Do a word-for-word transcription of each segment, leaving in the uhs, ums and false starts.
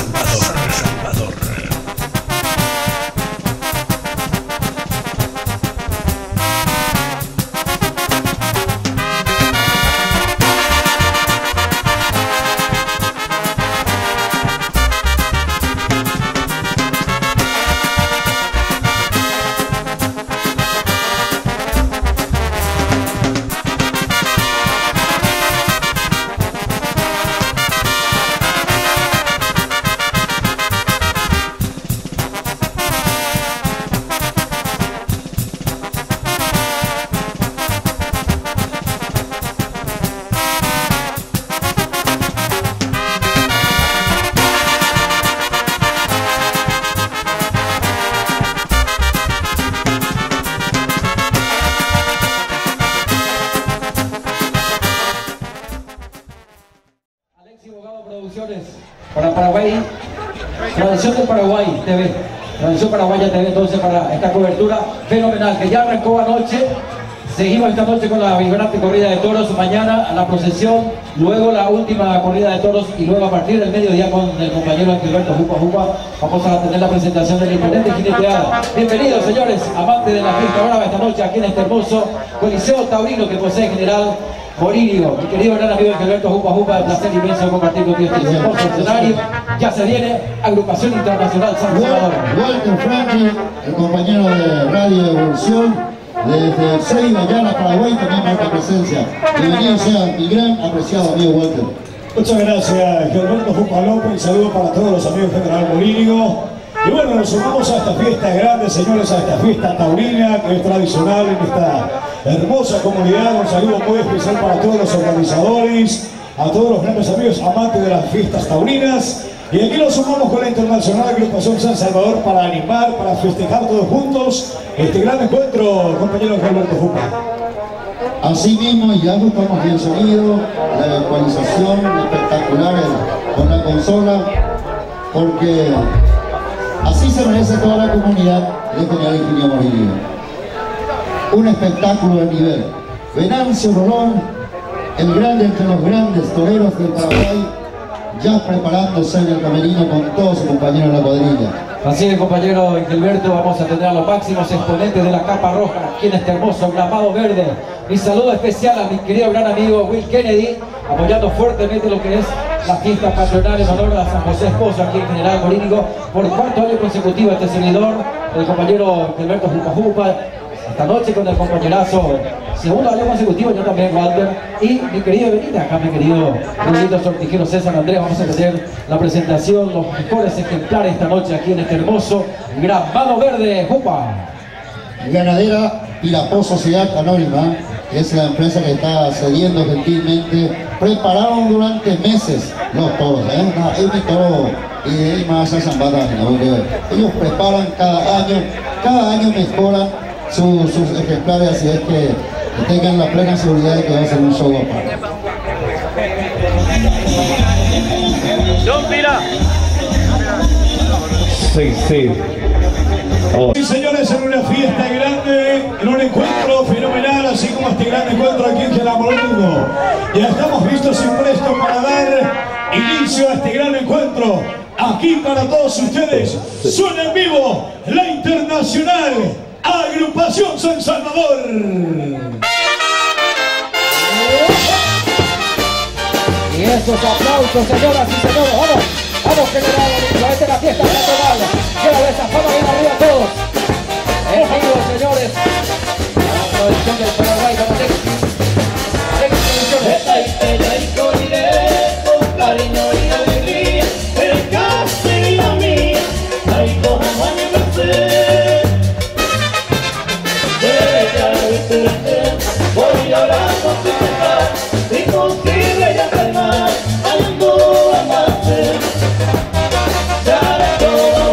Salvador, Salvador. Para Paraguay, Tradición de Paraguay T V, Tradición Paraguaya T V, entonces para esta cobertura fenomenal que ya arrancó anoche. Seguimos esta noche con la vibrante corrida de toros, mañana la procesión, luego la última corrida de toros y luego a partir del mediodía con el compañero Gilberto Jupa Jupa vamos a tener la presentación del imponente jineteada. Bienvenidos señores, amantes de la fiesta brava esta noche aquí en este hermoso Coliseo Taurino que posee General Morínigo. Mi querido gran amigo Gilberto Jupa Jupa, el placer inmenso compartir contigo este hermoso escenario. Ya se viene Agrupación Internacional San Salvador. Walter Franklin, el compañero de Radio Evolución. Desde Ceiba, Llana, Paraguay, también marca presencia. Bienvenido sea mi gran apreciado amigo Walter. Muchas gracias, Gilberto Jupa López. Un saludo para todos los amigos de General Morínigo. Y bueno, nos sumamos a esta fiesta grande, señores, a esta fiesta taurina que es tradicional en esta hermosa comunidad. Un saludo muy especial para todos los organizadores, a todos los grandes amigos amantes de las fiestas taurinas. Y aquí nos sumamos con la Internacional Agrupación San Salvador para animar, para festejar todos juntos este gran encuentro, compañero Gilberto Jupa. Así mismo, y ya buscamos bien sonido, la ecualización espectacular con la consola, porque así se merece toda la comunidad de General Ingenio Morínigo. Un espectáculo de nivel. Venancio Rolón, el grande entre los grandes toreros del Paraguay, ya preparándose en el camerino con todos sus compañeros de la cuadrilla. Así es, compañero Gilberto, vamos a tener a los máximos exponentes de la capa roja aquí en este hermoso gramado verde. Mi saludo especial a mi querido gran amigo Will Kennedy, apoyando fuertemente lo que es la fiesta patronal en honor a San José Esposo aquí en General Morínigo. Por cuarto año consecutivo este servidor, el compañero Gilberto Jupa Jupa, esta noche con el compañerazo, segundo año consecutivo, yo también, Walter, y mi querido Benita, acá mi querido Benito Sortijero César Andrés. Vamos a tener la presentación, los mejores ejemplares esta noche aquí en este hermoso gramado verde. Jupa. Ganadera Pirapó Sociedad Anónima, que es la empresa que está cediendo gentilmente, prepararon durante meses los toros, ¿eh? No, es mi toro y más a San Barranca, porque ellos preparan cada año, cada año mejoran sus, sus ejemplares, así es que tengan la plena seguridad de que va a ser un show aparte. Don Pira. Sí, sí. Oh. Sí, señores, en una fiesta grande, en un encuentro fenomenal, así como este gran encuentro aquí en General Morínigo. Ya estamos listos y prestos para dar inicio a este gran encuentro. Aquí para todos ustedes, suena en vivo la Internacional Agrupación San Salvador. Y esos aplausos, señoras y señores, vamos, vamos General Morínigo, esta es la fiesta nacional, lleva esa fama bien arriba a todos. Es vivo, señores, la tradición del Paraguay, con con cariño y alegría, el casería mía, ay, cómo van a vencer. Voy ahora a considerar, imposible ya calmar, algo a más. Ya todo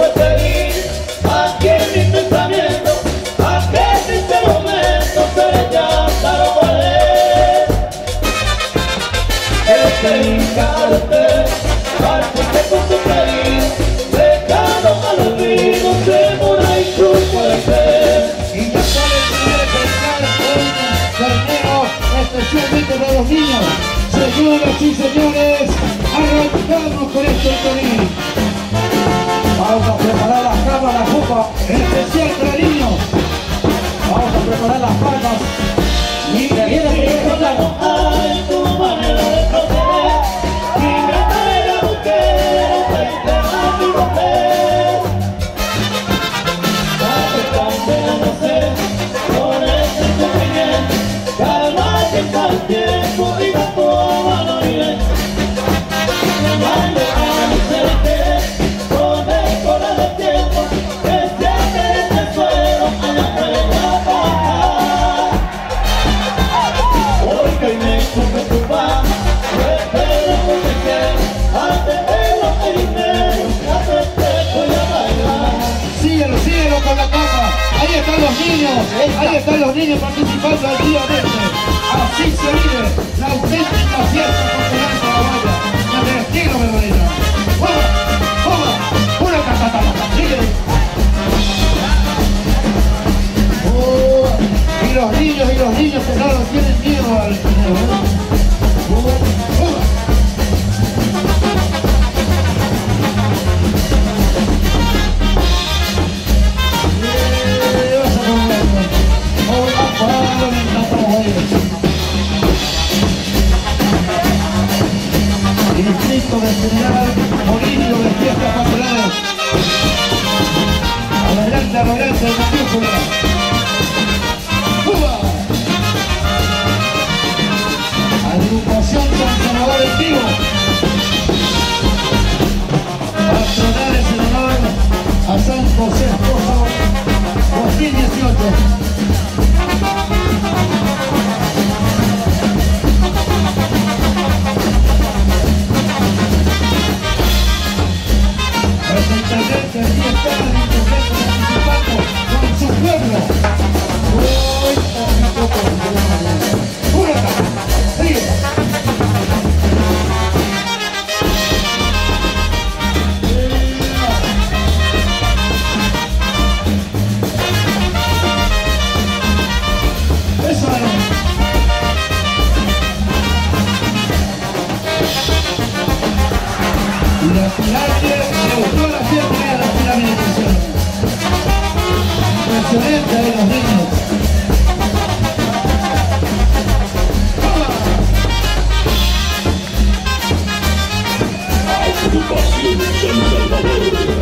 niños, ahí están los niños participando activamente. Así se vive la auténtica fiesta popular paraguaya. Con el estilo verdadero. ¡Toma! ¡Toma! ¡Una catatata! ¡Sigue! Oh, y los niños y los niños que no los tienen miedo al dinero. Oh, oh. Distrito del General Molinio de Fiestas Populares. Adelante, adelante, mayúscula. ¡Cuba! Agrupación San Salvador en vivo. Patronales en honor a San José Esposo dos mil dieciocho. Intendente, aquí está el intendente participando con su pueblo. Uy, un poco de ¡una cara! ¡Sigue! Eso es. Y la pirámide, me gustó la fiesta de la pirámide de presión. Impresionante de los niños. Agrupación San Salvador.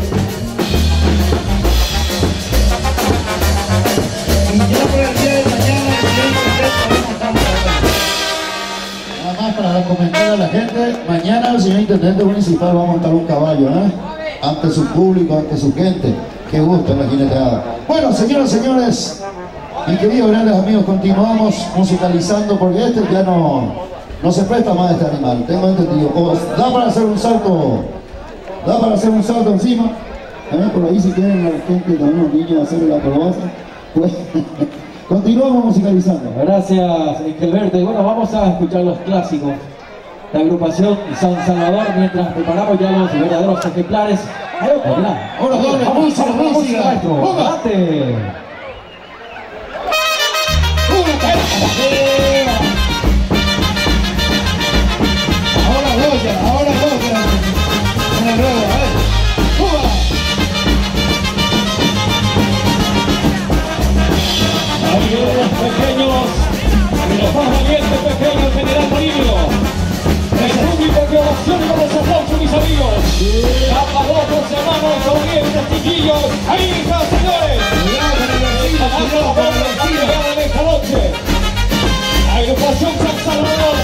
Y ya por el día de mañana, el día de mañana, Nada más para comentar a la gente, mañana el señor intendente municipal va a montar un caballo, ¿eh? Ante su público, ante su gente. Qué gusto la jineteada. Bueno, señoras y señores, mis queridos grandes amigos, continuamos musicalizando porque este ya no, no se presta más a este animal, tengo entendido. O da para hacer un salto, da para hacer un salto encima. ¿Eh? Por ahí si quieren la gente, también los niños hacer la acrobacia. Pues, continuamos musicalizando. Gracias, Engelberto. Y bueno, vamos a escuchar los clásicos de la agrupación San Salvador mientras preparamos ya los verdaderos ejemplares. Ahora, ahora doble, vamos a la música, música, maestro. ¡Ponga! ¡Date! ¡una cara! Ahora Goya, ahora Goya. En el ruedo, a ver. ¡Cuba! Ahí vienen los pequeños y los más valientes pequeños, General Molinio. El público que ovaciona con los aplausos, mis amigos. Zapadotos, hermanos, corrientes, chiquillos. Ahí está, señores. De esta noche. Agrupación San Salvador.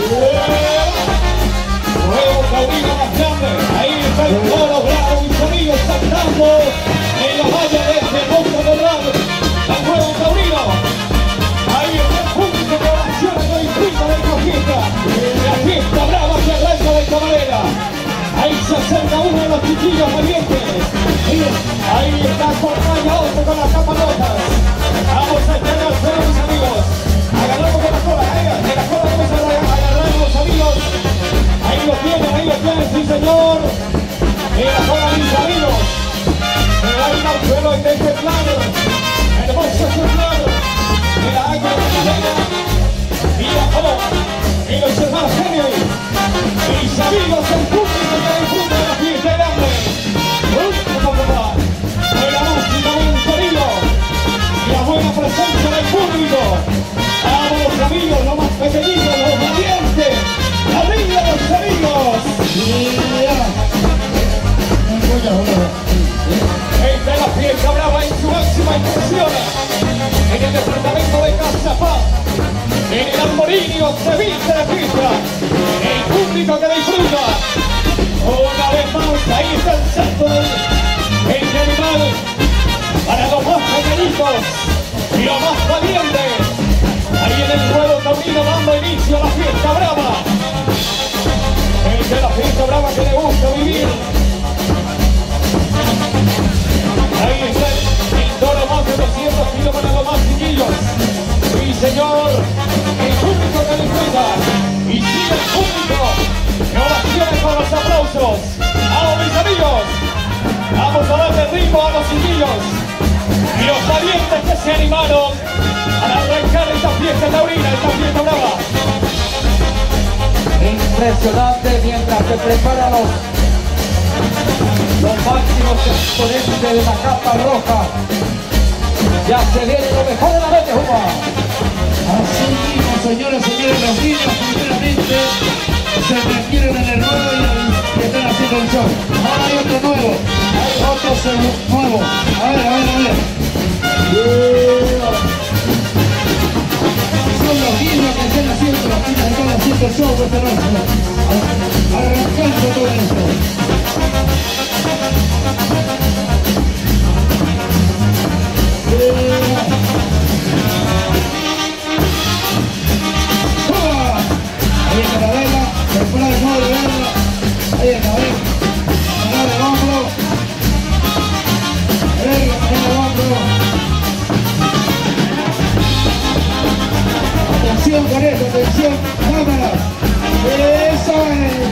Nuevo caudillo más grande. Ahí está el coro bravo, mis amigos, saltando en la valla de este monte dorado. El nuevo taurino. Ahí está el público que ovaciona con el ritmo de la fiesta. La fiesta brava que arranca de camarera. Ahí se acerca uno de los chiquillos valientes. Ahí está acompaña otro con las caparotas. Vamos a entregarse, mis amigos. Agarramos con la cola, ahí, de la cola vamos a agarrar los amigos. Ahí lo tienen, ahí lo tienen, sí señor. De la cola, mis amigos. Se va a ir al suelo y de este plano. Hermoso ejemplar. De la águila de la reina. Mira cómo. Y los hermanos genios. Mis amigos, el público que disfruta de la fiesta grande. Un poco más. De la música, buen sonido. Y la buena presencia del público. Vamos los amigos, los más pequeñitos, los valientes. La vida de los amigos. Esta es la fiesta brava en su máxima expresión. En el departamento de Cazapá. En el Molinio se viste de fiesta. El público que disfruta. Una vez más, ahí está el salto del animal. Para los más pequeñitos y los más valientes. Ahí en el nuevo taurino dando inicio a la fiesta brava. El de la fiesta brava que le gusta vivir. Ahí está el toro más de doscientos kilómetros más se animaron a arrancar esta fiesta taurina, esta fiesta brava. Impresionante mientras se preparan los, los máximos exponentes de la capa roja. Ya se viene lo mejor de la noche, Juba. Así mismo, señoras y señores, los niños primeramente se metieron en el ruedo y, y están haciendo el show. Ahora hay otro nuevo, hay otro nuevo. A ver, a ver, a ver. Yeah. Son los niños que están haciendo, que están haciendo el show esta noche. Arrancando todo esto. Ahí está la vela, se pone de modo de verla. Ahí está, ven. Manejar el hombro. Ven, manejar el hombro. Atención con esto, atención, cámara. Eso es.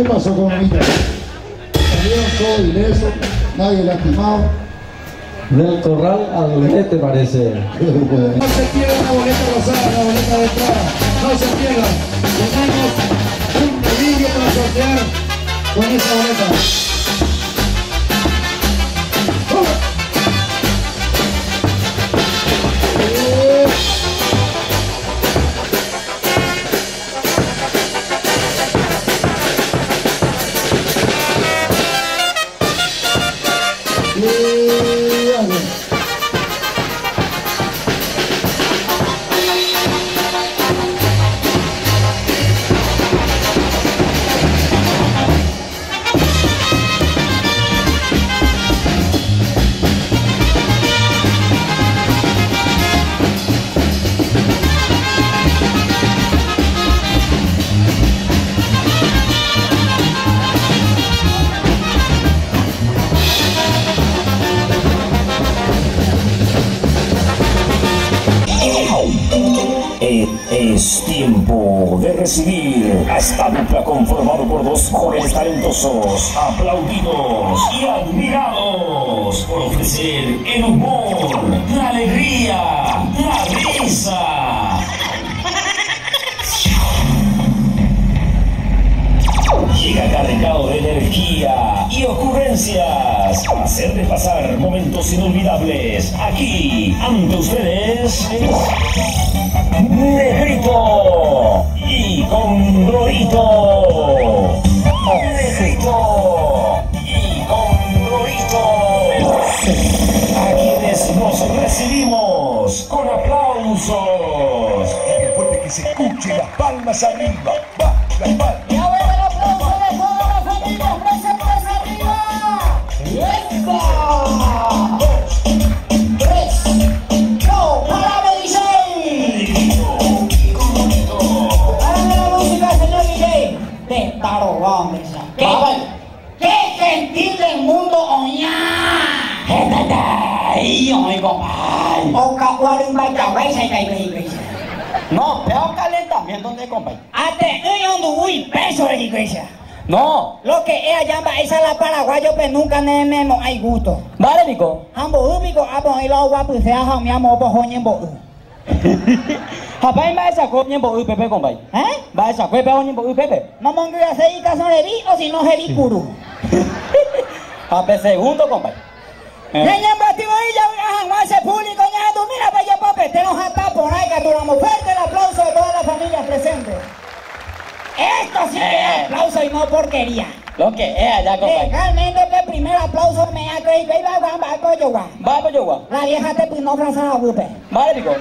pasó con Mita? Salieron todo ileso, nadie lastimado. Del corral al brete parece. No se pierda la boleta rosada, la boleta de entrada. No se pierda. Tenemos un vídeo para sortear con esa boleta. Es tiempo de recibir a esta dupla conformado por dos jóvenes talentosos, aplaudidos y admirados por ofrecer el humor, la alegría, la risa. Llega cargado de energía y ocurrencias para hacerles pasar momentos inolvidables. Aquí, ante ustedes, Negrito y Condorito. Negrito y Condorito. A quienes nos recibimos con aplausos. Y después de que se escuche las palmas arriba, va, las palmas. ¿Qué, qué gentil del mundo, oñá? No, peor calentamiento de compañía. Ate, un uy, peso de la iglesia. No. Lo que ella llama esa la paraguayo, pero nunca ne memo hay gusto. Vale, Nico. Ambo ubico, abo y lo guapo y se ha mi amo por joñembo. Japón va a esa coña por U P P, compañía. ¿Eh? Va a esa coña por U P P. No mongo ya se y caso de o si no heri curu. Japón segundo, compañía. Niña bativo y ya jamás se público ya tú mira para allá papi, te nos ata por ahí que duramos fuerte el aplauso de todas las familias presentes. Esto sí que es aplauso y no porquería. Lo que es allá, compañía. Legalmente el primer aplauso me ha creído que iba a ganar para Coyogua. Va para Coyogua. La vieja te pinó frasada a Bupe. Vale, Nico.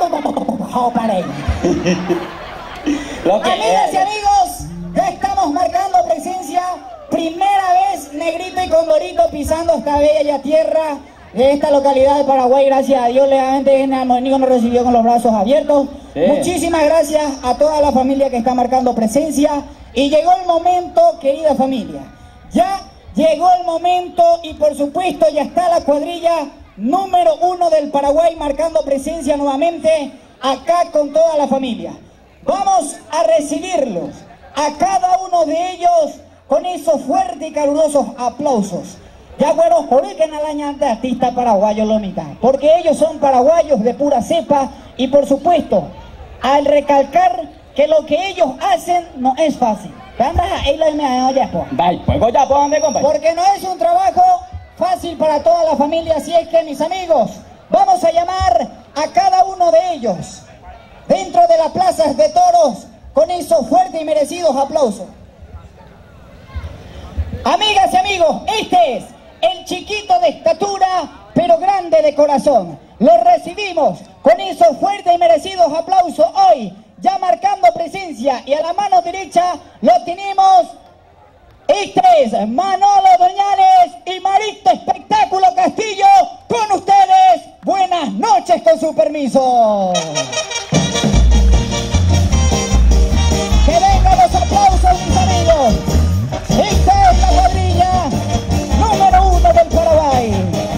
Amigas y amigos, ya estamos marcando presencia. Primera vez Negrito y Condorito pisando esta bella tierra de esta localidad de Paraguay. Gracias a Dios, legalmente Nico nos recibió con los brazos abiertos. Sí. Muchísimas gracias a toda la familia que está marcando presencia. Y llegó el momento, querida familia. Ya llegó el momento y por supuesto ya está la cuadrilla número uno del Paraguay marcando presencia nuevamente acá con toda la familia. Vamos a recibirlos a cada uno de ellos con esos fuertes y calurosos aplausos. Ya bueno, ubiquen a la artista paraguayo Lomita, porque ellos son paraguayos de pura cepa y por supuesto, al recalcar que lo que ellos hacen no es fácil. Porque no es un trabajo fácil para toda la familia, así es que mis amigos, vamos a llamar a cada uno de ellos dentro de las plazas de toros con esos fuertes y merecidos aplausos. Amigas y amigos, este es el chiquito de estatura, pero grande de corazón. Lo recibimos con esos fuertes y merecidos aplausos hoy, ya marcando presencia, y a la mano derecha lo tenemos. Este es Manolo Doñales y Marito Espectáculo Castillo. Con ustedes, buenas noches con su permiso. Que vengan los aplausos, mis amigos. Esta es la cuadrilla número uno del Paraguay.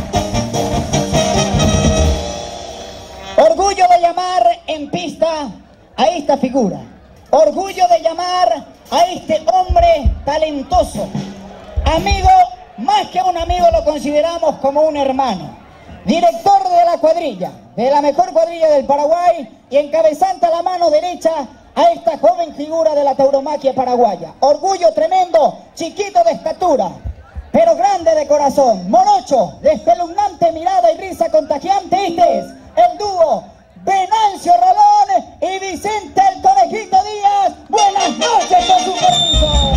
Orgullo de llamar en pista a esta figura. Orgullo de llamar a este hombre talentoso. talentoso, amigo, más que un amigo lo consideramos como un hermano, director de la cuadrilla, de la mejor cuadrilla del Paraguay y encabezante a la mano derecha a esta joven figura de la tauromaquia paraguaya. Orgullo tremendo, chiquito de estatura, pero grande de corazón, morocho, de espeluznante mirada y risa contagiante. Este es el dúo Venancio Rolón y Vicente el Conejito Díaz. Buenas noches, con su permiso.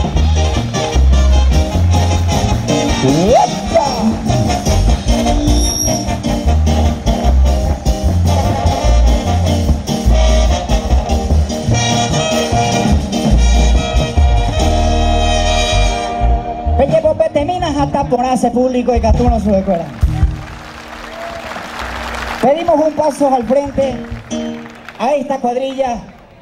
¡Epa! Peque Pope, terminas a taponarse público y que tú no se recuerdas. Pedimos un paso al frente a esta cuadrilla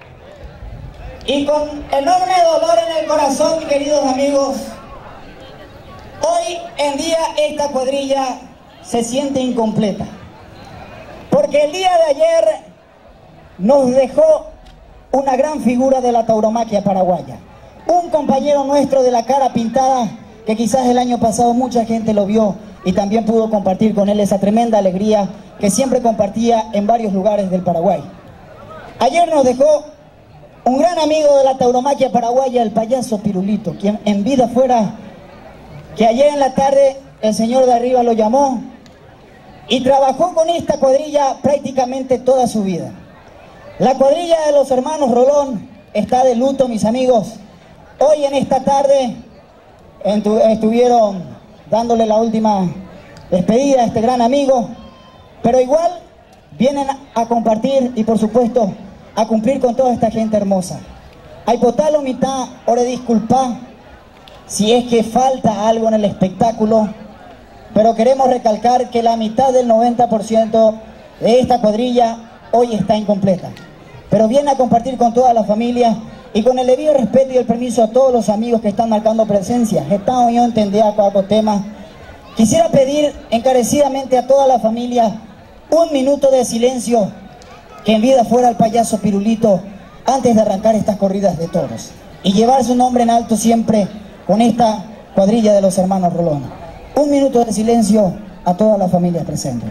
y con enorme dolor en el corazón, queridos amigos, hoy en día esta cuadrilla se siente incompleta, porque el día de ayer nos dejó una gran figura de la tauromaquia paraguaya, un compañero nuestro de la cara pintada que quizás el año pasado mucha gente lo vio y también pudo compartir con él esa tremenda alegría que siempre compartía en varios lugares del Paraguay. Ayer nos dejó un gran amigo de la tauromaquia paraguaya, el payaso Pirulito, quien en vida fuera que ayer en la tarde el señor de arriba lo llamó y trabajó con esta cuadrilla prácticamente toda su vida. La cuadrilla de los hermanos Rolón está de luto, mis amigos. Hoy en esta tarde estuvieron dándole la última despedida a este gran amigo, pero igual vienen a compartir y por supuesto a cumplir con toda esta gente hermosa. Hay potalo mitad, ore disculpa si es que falta algo en el espectáculo, pero queremos recalcar que la mitad del noventa por ciento de esta cuadrilla hoy está incompleta, pero viene a compartir con toda la familia y con el debido respeto y el permiso a todos los amigos que están marcando presencia. Estamos yo entender a cada tema. Quisiera pedir encarecidamente a toda la familia un minuto de silencio, que en vida fuera el payaso Pirulito antes de arrancar estas corridas de toros y llevar su nombre en alto siempre con esta cuadrilla de los hermanos Rolón. Un minuto de silencio a toda la familia presente.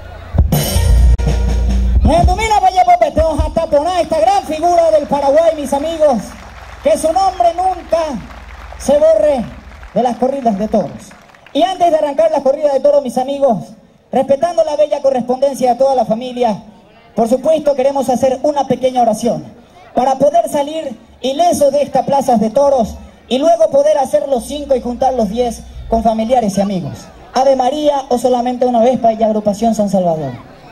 Me domina Valle Pope, te vamos a taponar esta gran figura del Paraguay, mis amigos, que su nombre nunca se borre de las corridas de toros. Y antes de arrancar las corridas de toros, mis amigos, respetando la bella correspondencia de toda la familia, por supuesto queremos hacer una pequeña oración para poder salir ilesos de estas plazas de toros y luego poder hacer los cinco y juntar los diez con familiares y amigos. Ave María o solamente una Vespa y agrupación San Salvador.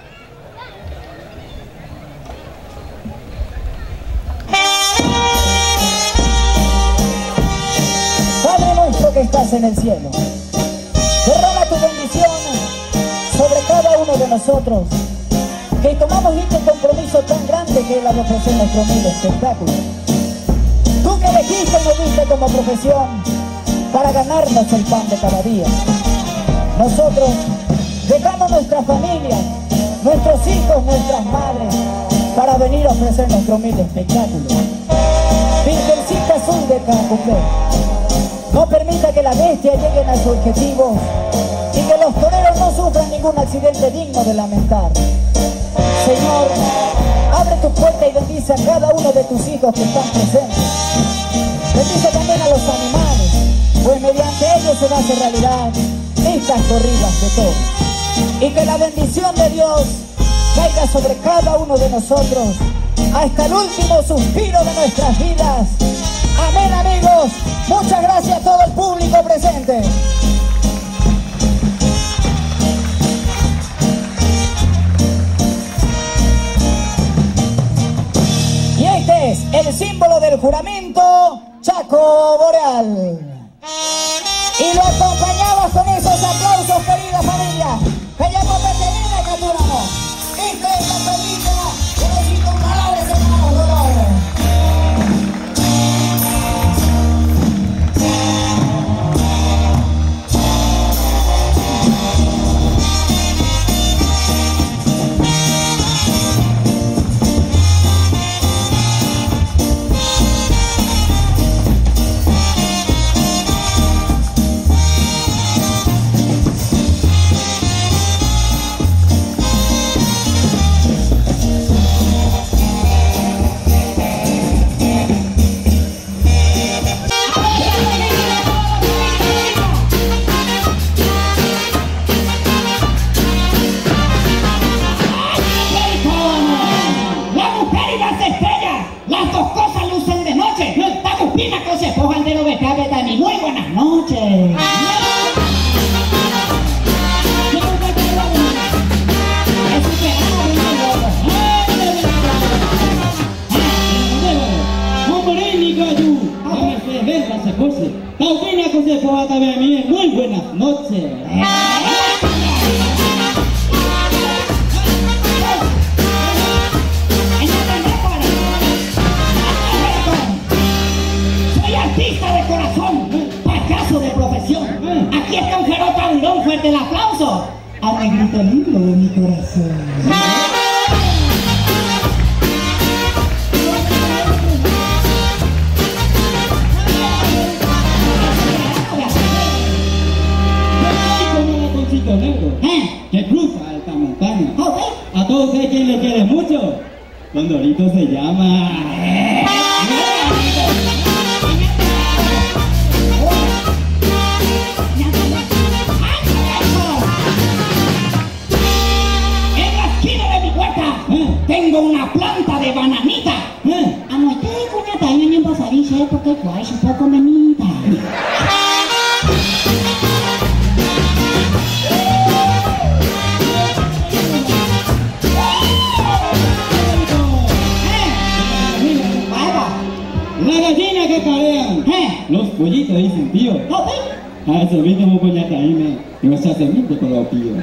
Padre nuestro que estás en el cielo, derrama tu bendición sobre cada uno de nosotros, que tomamos este compromiso tan grande que es la de ofrecer nuestro humilde espectáculo. Tú que elegiste y nos diste como profesión para ganarnos el pan de cada día. Nosotros dejamos nuestra familia, nuestros hijos, nuestras madres, para venir a ofrecer nuestro humilde espectáculo. Virgencita azul de Cacupé, no permita que las bestias lleguen a su objetivo y que los toreros no sufran ningún accidente digno de lamentar. Señor, abre tu puerta y bendice a cada uno de tus hijos que están presentes. Bendice también a los animales, pues mediante ellos se va a hacer realidad estas corridas de toros. Y que la bendición de Dios caiga sobre cada uno de nosotros hasta el último suspiro de nuestras vidas. Amén, amigos. Muchas gracias a todo el público presente. Y este es el símbolo del juramento, Chaco Boreal. Y lo acompañamos con esos aplausos, querida familia. Que ya por detenida capturamos. Esta es la película de los incomparables hermanos Rolón. buenas noches. Soy artista de corazón, payaso de profesión. Aquí está un Jero Taurón, fuerte el aplauso al negrito lindo de mi corazón. Negro, que cruza esta montaña. A todos ustedes, quien le quiere mucho, Condorito se llama. En la esquina de mi huerta tengo una planta de bananita. Anoche cuñata y me pasadilla porque es un poco menita. La gallina que carean, ¿eh? Los pollitos dicen tío. A eso mismo voy a caerme, y no se hace mucho con los tíos.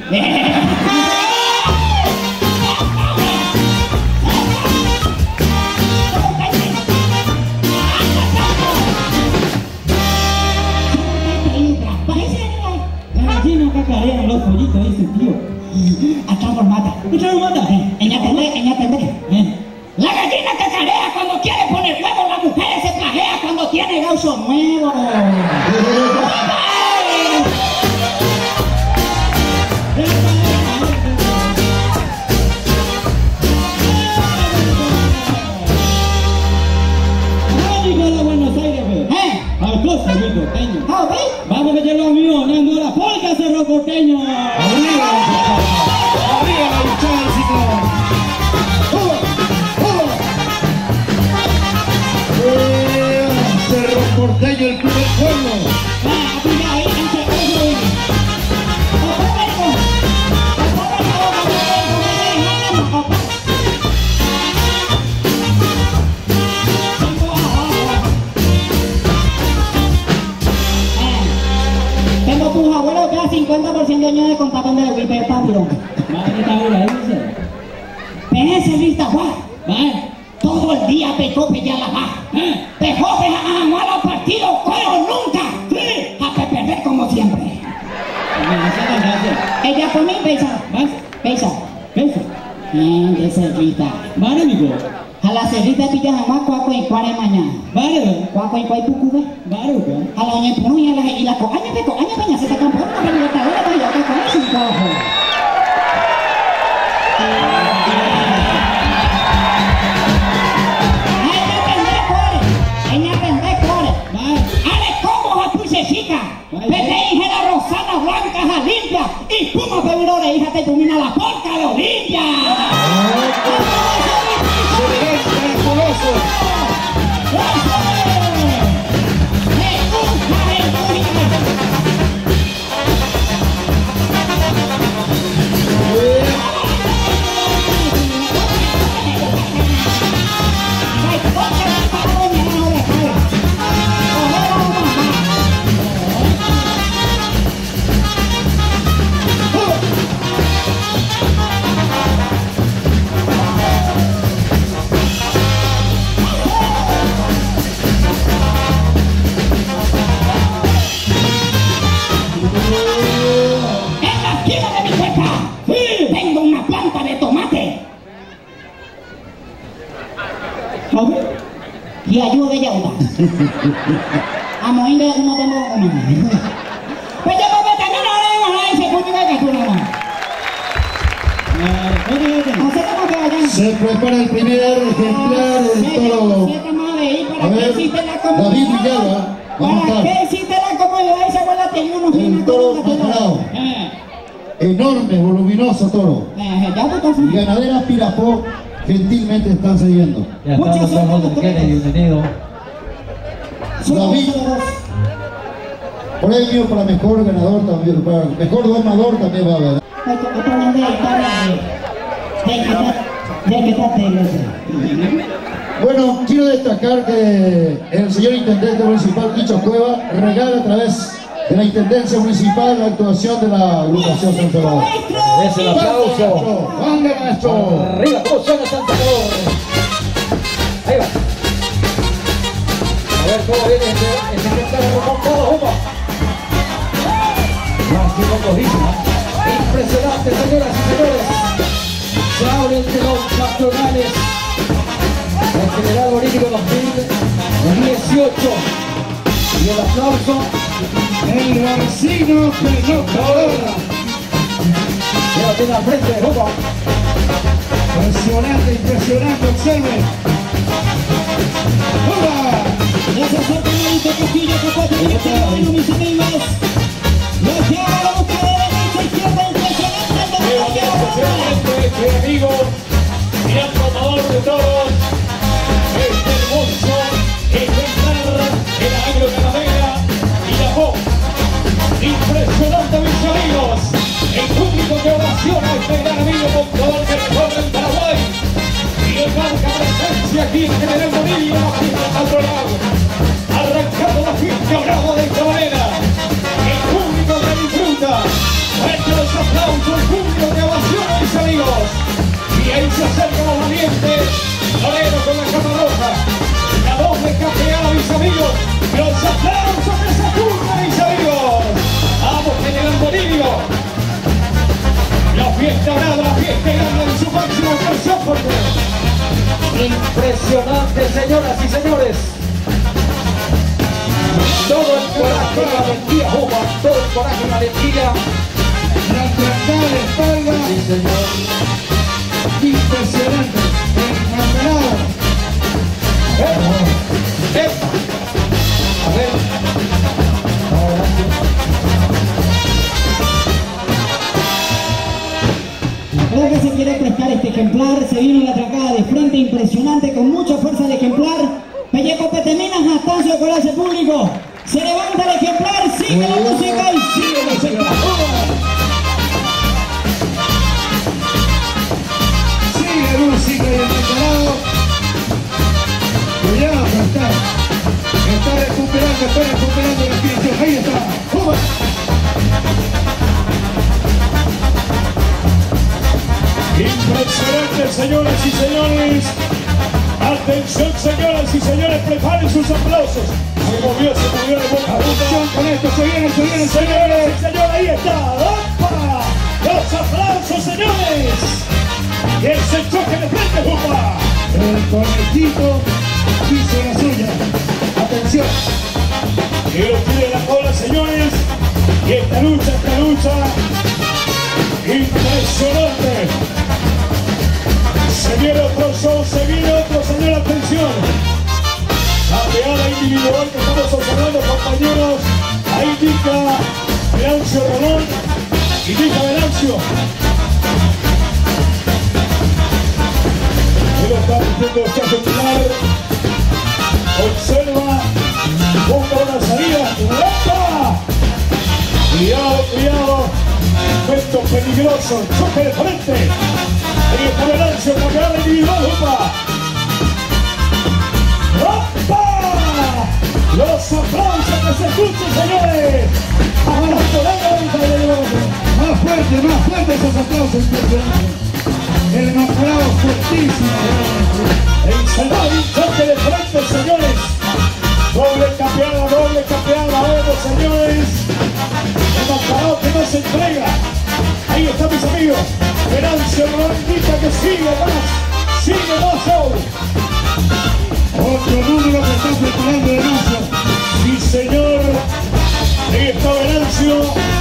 La gallina que carean, los pollitos dicen tío. Acá por mata. ¿Qué lo mata? Ella tendré, ella tendré. La gallina cacarea cuando quiere poner huevo, la mujer se trajea cuando tiene gaucho nuevo. Buenos Aires, ¿eh? Al costo de Porteño. Vamos a meter los míos, dando la polca, Cerro Porteño. Arriba, arriba la luchada del ciclón. Cerro Porteño, el primer pueblo. Tengo tus abuelos que a cincuenta por ciento de años de contar con el Wipe Pablo. Penece vista, Juan. Todo el día te cope ya la baja. Te cope a malos partidos, pero nunca. A que perder como siempre. Ella por mí pesa. Pesa. Pesa. De cerrita. Vale, amigo. A la cerrita pillas a más cuaco y cuare mañana. Vale. Cuaco y cuare pucube. Vale. A la oña punu y a la y la coaña de coaña peña se te campó una pelotadora para yo que con eso un cojo. Vete hija la rosada blanca a limpia y puma bebidores hija te domina la porca de Olimpia. Y ayude ya una. A morir de uno tengo una. Pues yo me meto en una hora de una y se pone una captura. No sé cómo que vayan. Se prepara el primer ejemplar del toro. A ver, David Villalba. Vamos a ¿Para estar. qué hiciste la comodidad y se abuela tenía unos El toro preparado. Enorme, voluminoso toro. Y Ganadera Pirapó gentilmente están cediendo. Ya estamos todos los que bienvenidos. David, premio para mejor ganador también, para mejor domador también va a haber. Bueno, quiero destacar que el señor Intendente Municipal Quicho Cueva regala a través de la Intendencia Municipal, la actuación de la agrupación San Salvador. Es el aplauso. ¡Venga, maestro! Arriba, ¿cómo suena San Salvador? Ahí va. A ver cómo viene este, este que está remontado, Juma. Impresionante, señoras y señores. Se abren de los nacionales. El General Bolívar dos mil dieciocho. Y el aplauso. El vecino que no colora. Ya lo tiene al frente, Juma. Impresionante, impresionante, observen. ¡Hola! Gracias a Fernando Castillo, que fue el que bueno, mis amigos. Los que hagan ustedes de derecha, izquierda, impresionante. Este amigo, gran promotador de todos, este hermoso ejemplar de la agroganadera y la voz. Impresionante, mis amigos, el público que oraciona a este gran amigo montador que recorre el Paraguay y el marca presencia aquí en General Bolívar, la fiesta patronal, arrancando la fiesta brava de esta manera. El público que disfruta, fuerte los aplausos, el público que ovaciona, mis amigos. Y ahí se acerca los valientes, Torero con la cama roja, la doble campeana, mis amigos. Los aplausos de Saturno, mis amigos. Vamos, General Bolívar. La fiesta brava, la fiesta grande en su máxima expresión, porque Impresionante, señoras y señores. Todo el coraje y la valentía, Juma. Todo el coraje y la valentía. La trancada de espalda. Sí, señor. Impresionante. Encaminado. Eh, eh. A ver. Creo que se quiere prestar este ejemplar, se vino la atracada de frente impresionante, con mucha fuerza el ejemplar. Pelleco Peteminas, Nastancio Coraje Público. Se levanta el ejemplar, sigue la música y sigue la espectáculo. Sigue la música y el encarado. Cuidado, que está. Está recuperando, está recuperando la inspiración. Ahí está. ¡Juma! impresionante, señoras y señores. Atención, señoras y señores, preparen sus aplausos. Se movió, se movió de boca a boca. Atención con esto, se viene, se viene, se Señores viene. y señores, ahí está. ¡Opa! Los aplausos, señores. Y ese choque de frente, Juma. El conejito hizo la suya. Atención. Y lo tiene la cola, señores. Y esta lucha, esta lucha. Impresionante. Se viene otro show, se viene otro, señor, atención. Campeada individual que estamos observando, compañeros. Ahí indica Venancio Rolón. Indica Venancio. Y lo está diciendo este ejemplar. Observa. Busca una salida. ¡Opa! Cuidado, cuidado. Efecto peligroso. Choque de frente. Ahí está Venancio, campeada individual. ¡Opa! ¡Opa! Los aplausos que se escuchen, señores. Más fuerte, más fuerte esos aplausos, impresionantes. El enamorado fuertísimo. El Senado, choque de frente, señores. Doble campeada, doble campeada, vamos, señores. El mascarado que no se entrega. Ahí están mis amigos. Venancio Rolón indica que sigue más. Sigue más show. Otro número que está preparando Venancio. Sí, señor. Ahí está Venancio.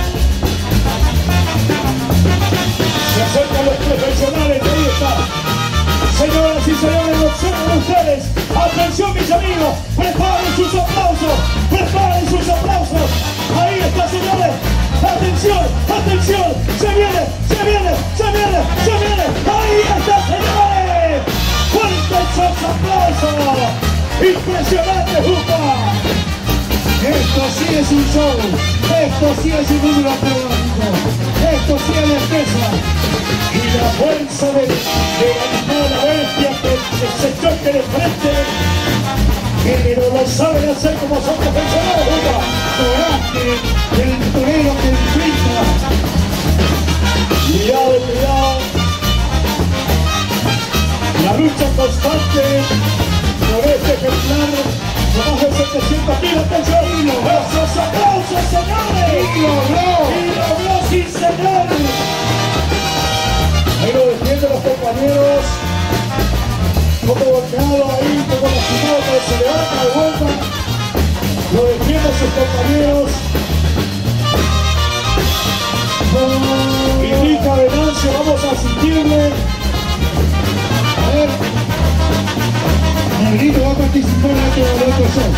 Se acercan los profesionales. Ahí está. Señoras y señores, observen ustedes. Atención, mis amigos. Preparen sus aplausos. Preparen sus aplausos. Ahí está, señores. Atención, atención. Se viene, se viene, se viene, se viene. Ahí está, señores. Fuertes esos aplausos. Impresionante, Jupa. Esto sí es un show. Esto sí es un número acrobático. Esto sí es destreza. Y la fuerza de, de la bestia que, que se choque de frente. género lo saben hacer como son profesionales, Jupa. Coraje del torero que enfrenta. Cuidado, cuidado. La lucha constante por este ejemplar de más de setecientos mil. Atención, esos aplausos, señores. ¡Y logró! Y logró, sí, señores. Ahí lo defienden los compañeros. Como volteado ahí, como lastimado, pero se levanta de vuelta. Lo defienden sus compañeros. Indica Venancio, vamos a asistirle. A ver. Negrito va a participar en este boleto show.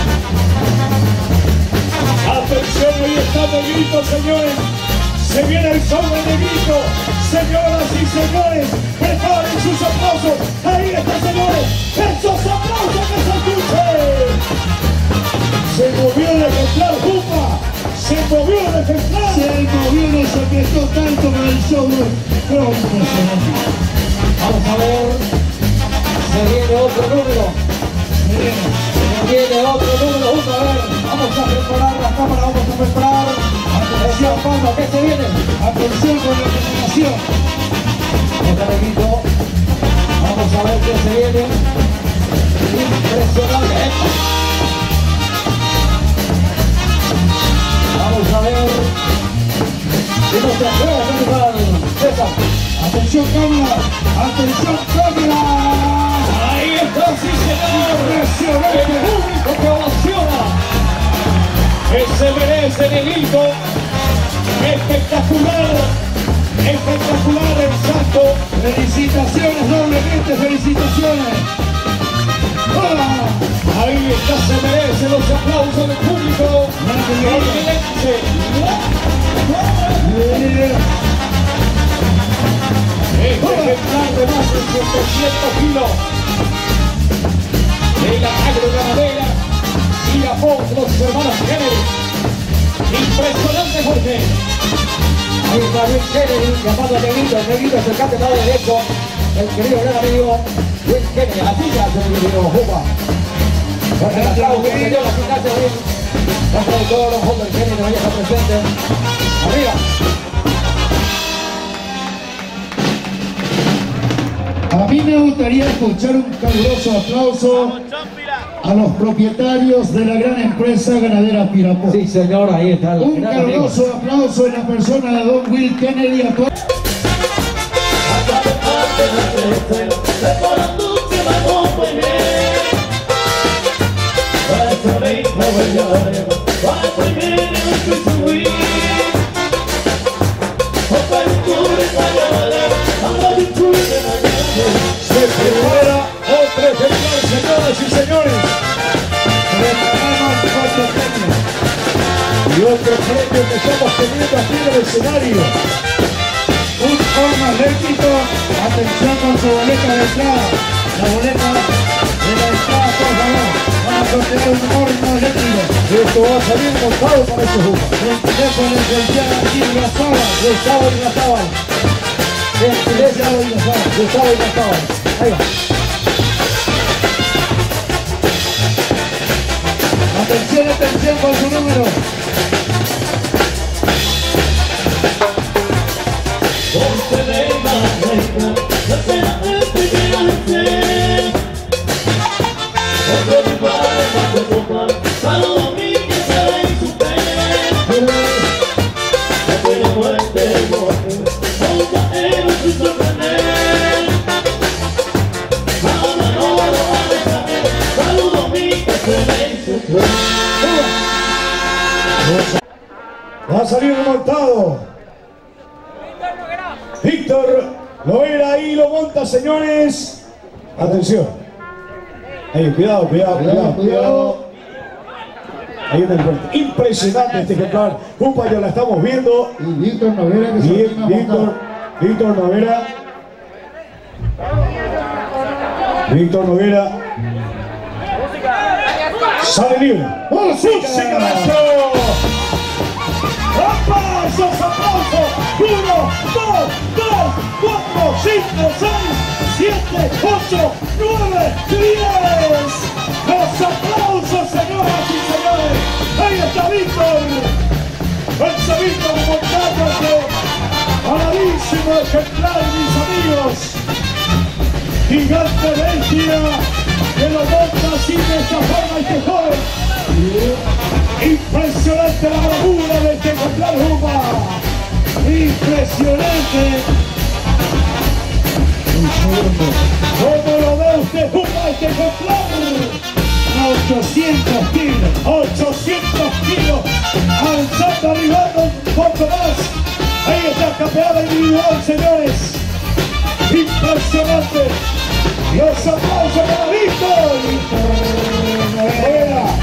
Atención, ahí está Negrito, señores. Se viene el show de Negrito. Señoras y señores, preparen sus aplausos. Ahí está, señores. Esos aplausos que se escuchen. Se movió el ejemplar, Jupa. Se movió el ejemplar. Se movió, no se prestó tanto para el show. Pero impresionante. Vamos a ver. Se viene otro número. Se viene. Se viene otro número. Uno, a ver. Vamos a preparar la cámara. Vamos a preparar. Atención, Pablo, ¿qué se viene? Atención con la presentación. Este Negrito. Vamos a ver qué se viene. Impresionante. Vamos a ver. Si no se atreve, principal. César. Atención cámara. Atención cámara. Ahí está, sí, señor. Impresionante. El público que ovaciona. Que se merece, Negrito. Espectacular. Espectacular el salto. Felicitaciones, doblemente felicitaciones. ¡Hola! Ahí está, se merece los aplausos del público. Orguillense. Este ejemplar de más de setecientos kilos de la agroganadera y la voz de los hermanos Kennedy. Impresionante, Jorge. Ahí está Luis Kennedy llamando a Negrito. El Negrito es el campeón derecho. El querido gran amigo Luis Kennedy. Así se hace el querido Juba. Fuerte el aplauso, señor. Así se hace bien. Gracias a todos los jóvenes Kennedy que vayan a estar presentes. Arriba. A mí me gustaría escuchar un caluroso aplauso a los propietarios de la gran empresa ganadera Pirapó. Sí, señor, ahí está. Un caluroso aplauso en la persona de Don Will Kennedy a todos. Se prepara otro ejemplar, señoras y señores. Preparamos otro premio. Y otro premio que estamos teniendo aquí en el escenario. Un horno eléctrico. Atención con su boleta de entrada. La boleta de la entrada, por favor. Van a sortear un horno eléctrico. Esto va a salir montado para ese jugo. El teléfono es el día de aquí en la sala. Gustavo y Gustavo. Gustavo y Gustavo. Gustavo y Gustavo. Ahí va. Atención, atención con su número. Va a salir montado. Víctor Lovera ahí lo monta, señores. Atención. Ahí, cuidado, cuidado, cuidado, cuidado. Ahí en el frente. Impresionante este ejemplar. Jupa, ya la estamos viendo. Y Víctor Novera que se Bien, viene a Víctor, montar. Víctor Novera. Víctor Novera. Sale libre. ¡Música, maestro! ¡Aplausos, aplausos! ¡Uno, dos, tres, cuatro, cinco, seis, siete, ocho, nueve, diez! ¡Los aplausos! ejemplar, mis amigos. Gigante bestia que lo monta así de esta forma este joven. Impresionante la bravura de este ejemplar Juma. Impresionante. Un segundo. ¿Cómo lo ve usted, Juma, este ejemplar? ochocientos kilos. ochocientos kilos. Avanzando, arribando un poco más. Ahí está la campeada individual, señores. Impresionante. Los aplausos para Víctor. Fuera.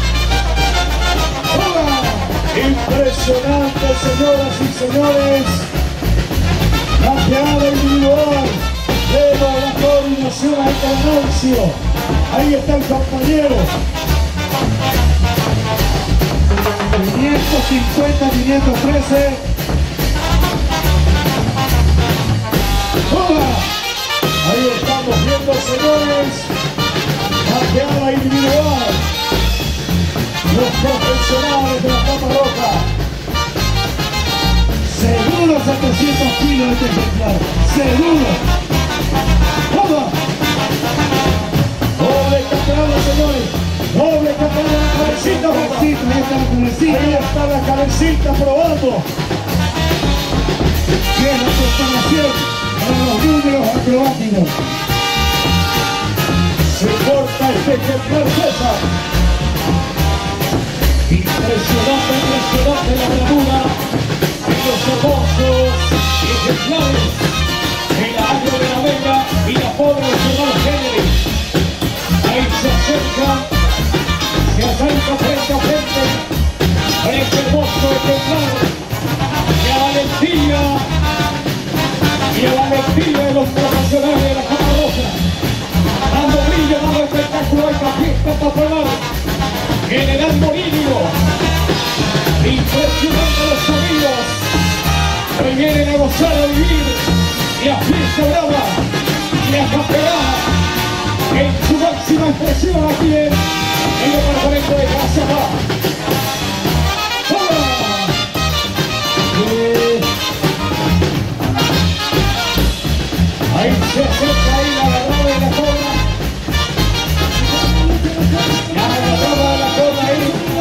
Impresionante, señoras y señores. Campeada individual. Pero la coordinación ahí con Nancio. Ahí está el compañero. quinientos cincuenta, quinientos trece. Ahí estamos viendo, señores, campeada individual. Los profesionales de la Capa Roja. Seguro setecientos kilos este ejemplar. Seguro. ¡Vamos! Doble campeonato, señores. Doble campeonato de la cabecita. Cabecita, ahí está la cabecita. Ahí está la cabecita probando. ¿Qué es la preparación para los números acrobáticos? Se corta este ejemplar César. Impresionante, impresionante la bravura de los hermosos ejemplares de la Agro de la Vega y la pobre Nacional Kennedy. Ahí se acerca, se acerca frente a frente a este hermoso ejemplar y a valentía y a valentía de los profesionales de la Capa Roja, dando brillo, dando espectáculo a esta fiesta patronal. General Morillo, impresionante los amigos que vienen a gozar, a vivir la fiesta brava y la campeada en su máxima expresión aquí en el departamento de Cazapá. Ahí se acerca ahí la agarrada de la cola. La agarrada de la cola ahí.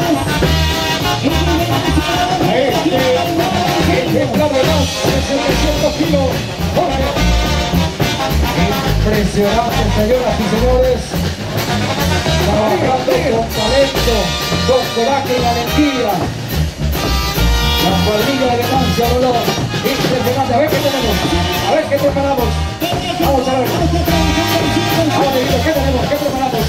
Este, este clave más de setecientos kilos. Impresionante, señoras y señores. Trabajando con talento, con coraje y valentía. La cuadrilla de Mancia Dolor. Impresionante. A ver qué tenemos. A ver qué preparamos. Vamos a ver. Ahora, ¿qué tenemos? ¿Qué preparamos?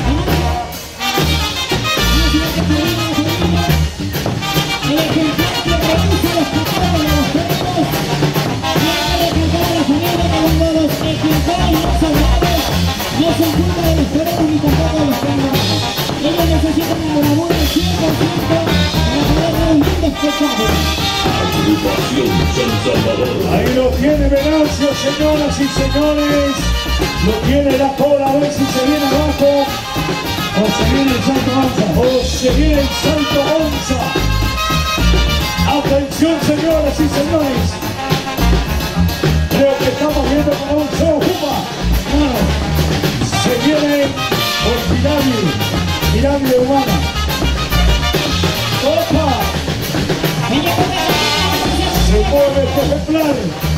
El ejemplar que reduce los pecados de los perros tiene que cantar a la familia que cuando los ejemplares no son grandes no son culpa de los perros ni tampoco de los perros. Ellos necesitan la bravura del cien por ciento para poder dar un lindo espectáculo. Agrupación San Salvador. Ahí lo tiene Venancio, señoras y señores. Lo tiene la cola, a ver si se viene abajo. O se viene el salto onza. O se viene el salto onza. Atención, señoras y señores. Creo que estamos viendo como un show Juma. Bueno, se viene por pirámide, pirámide humana. ¡Opa! Se mueve este ejemplar.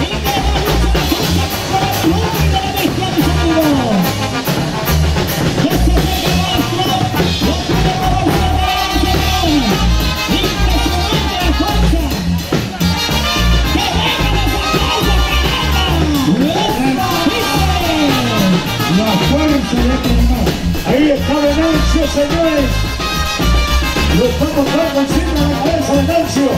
Ahí está Venancio, señores. Lo estamos dando encima de la cabeza de Venancio.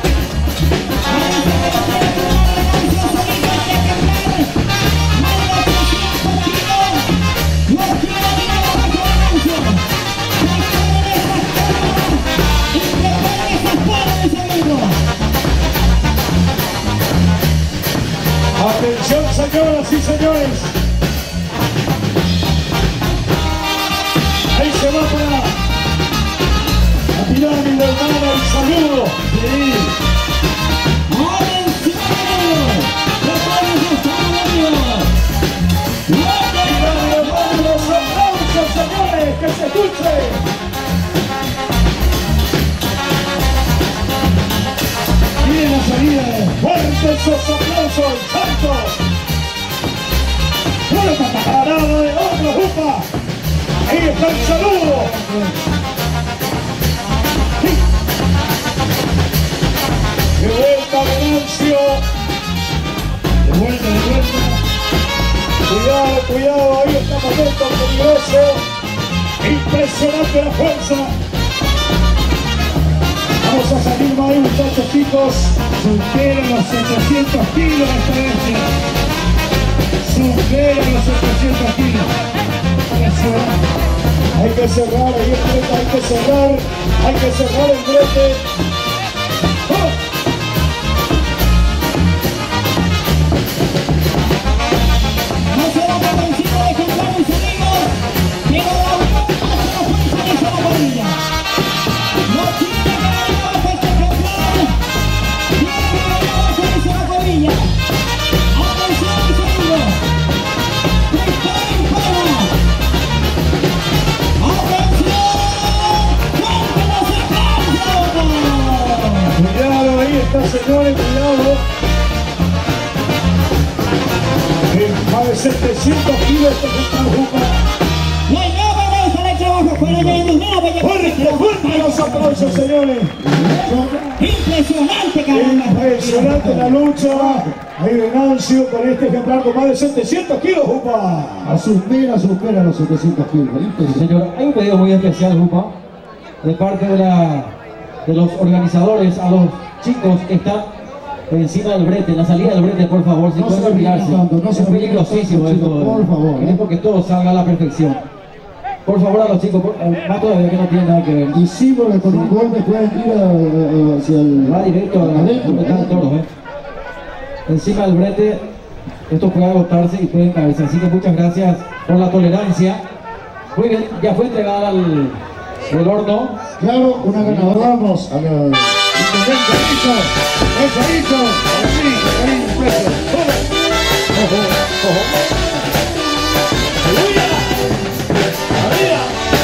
Atención, señoras y señores. Ahí se va para la pirámide hermana, el saludo. ¡Atención! fuerte esos aplausos, Santos. Parada de otra jupa. Ahí está el saludo. De vuelta Venancio. De vuelta, de vuelta. Cuidado, cuidado, ahí está momento peligroso. Impresionante la fuerza. Vamos a salir más ahí, muchachos, chicos. Supera los setecientos kilos esta bestia. Supera los setecientos kilos. Hay que cerrar, ahí está, hay que cerrar. Hay que cerrar el brete. ¡Oh! No se va por encima de ejemplar, mis amigos, pero la unión hace la fuerza y se la corrida. No tiene que dar abajo este ejemplar, tiene que dar abajo y se la corrida. Atención, mis amigos, prepara en palma. Atención, fuerte los aplausos. Cuidado, ahí está, señores, cuidado. Más de setecientos kilos este ejemplar jupa. No hay nada más para el trabajo con la indígena. Fuerte, fuerte los aplausos, señores. Impresionante, caramba. Impresionante la lucha. Ahí Venancio con este ejemplar con más de setecientos kilos, jupa. A supera, supera los setecientos kilos. Sí, señor, hay un pedido muy especial, Jupa, de parte de, la, de los organizadores a los chicos que están encima del brete, en la salida del brete, por favor, si No pueden se olvidarse. olviden tanto, no se es peligrosísimo olviden esto. tanto, por favor, Queremos ¿eh? que todo salga a la perfección. Por favor, a los chicos, por, eh, más todavía que no tiene nada que ver. Y sí, porque con un golpe pueden ir a, a, hacia el... Va directo a la adentro, donde están todos, ¿eh? Encima del brete, esto puede agotarse y pueden caerse. Así que muchas gracias por la tolerancia. Muy bien, ya fue entregada al el horno. Claro, una ganadora. Vamos a la... Intendente, hizo. Eso hizo. Así, ahí, impreso. Ojo, ojo. ¡Aleluya! ¡Arriba!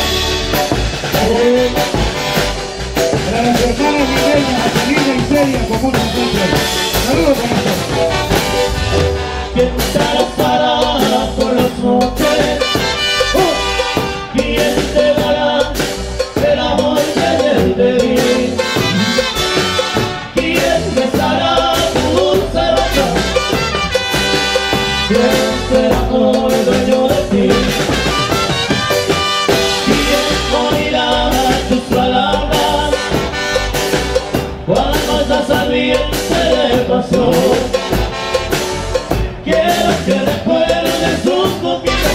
Para las hermanas Guillermo, Celina y Celia, como un encuentro. Saludos con esto. ¿Quién te abrazará por las noches? ¿Quién te dará el amor que ayer te di? ¿Quién besará tu dulce boca? ¿Quién será hoy dueño de ti? ¿Quién oirá tus palabras cuando estás al vientre de pasión? Quiero que recuerdes un poquito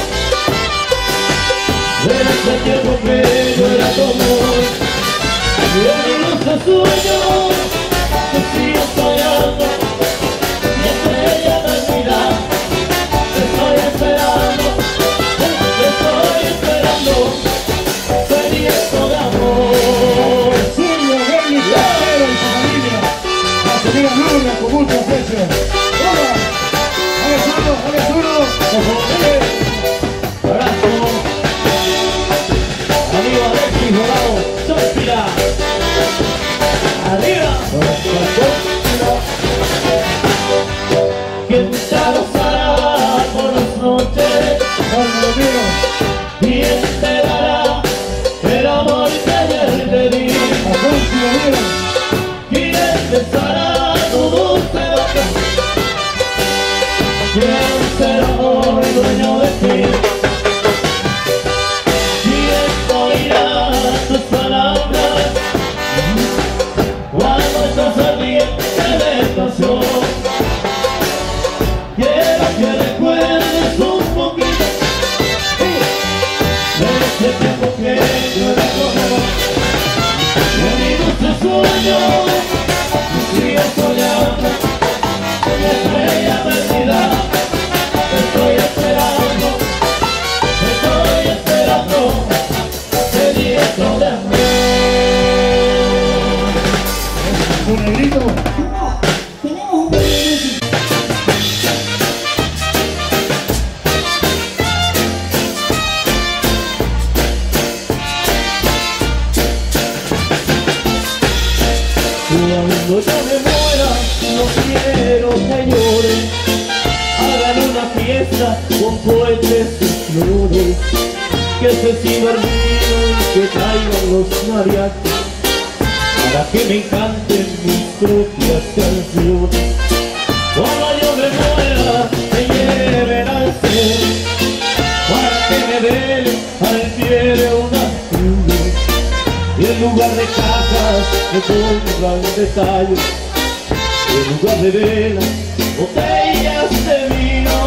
de ese tiempo que yo era tu amor. Y en luces sueños que sigo soñando y estrella de vida te estoy esperando, te estoy esperando, sediento de amor. Silvio, Bernie, Casero y su familia. La señora Laura, con mucho aprecio. ¡Hola! ¡Dale zurdo, dale zurdo! ¡Dale! Abrazo, amigo Alexis Dorado, Sóspira. Arriba, ¿quién te abrazará por las noches? ¿Quién te dará el amor que ayer te di? ¿Quién besará tu dulce boca? ¿Quién será hoy dueño de ti? señores, hagan una fiesta con cohetes y flores, que se siga el vino, que traigan los mariachis, para que me canten mis propias canciones. Cuando yo me muera, me lleven al cielo, para que me den al pie de una cruz, y en lugar de cajas me pongan detalles, y en lugar de velas, botellas de vino.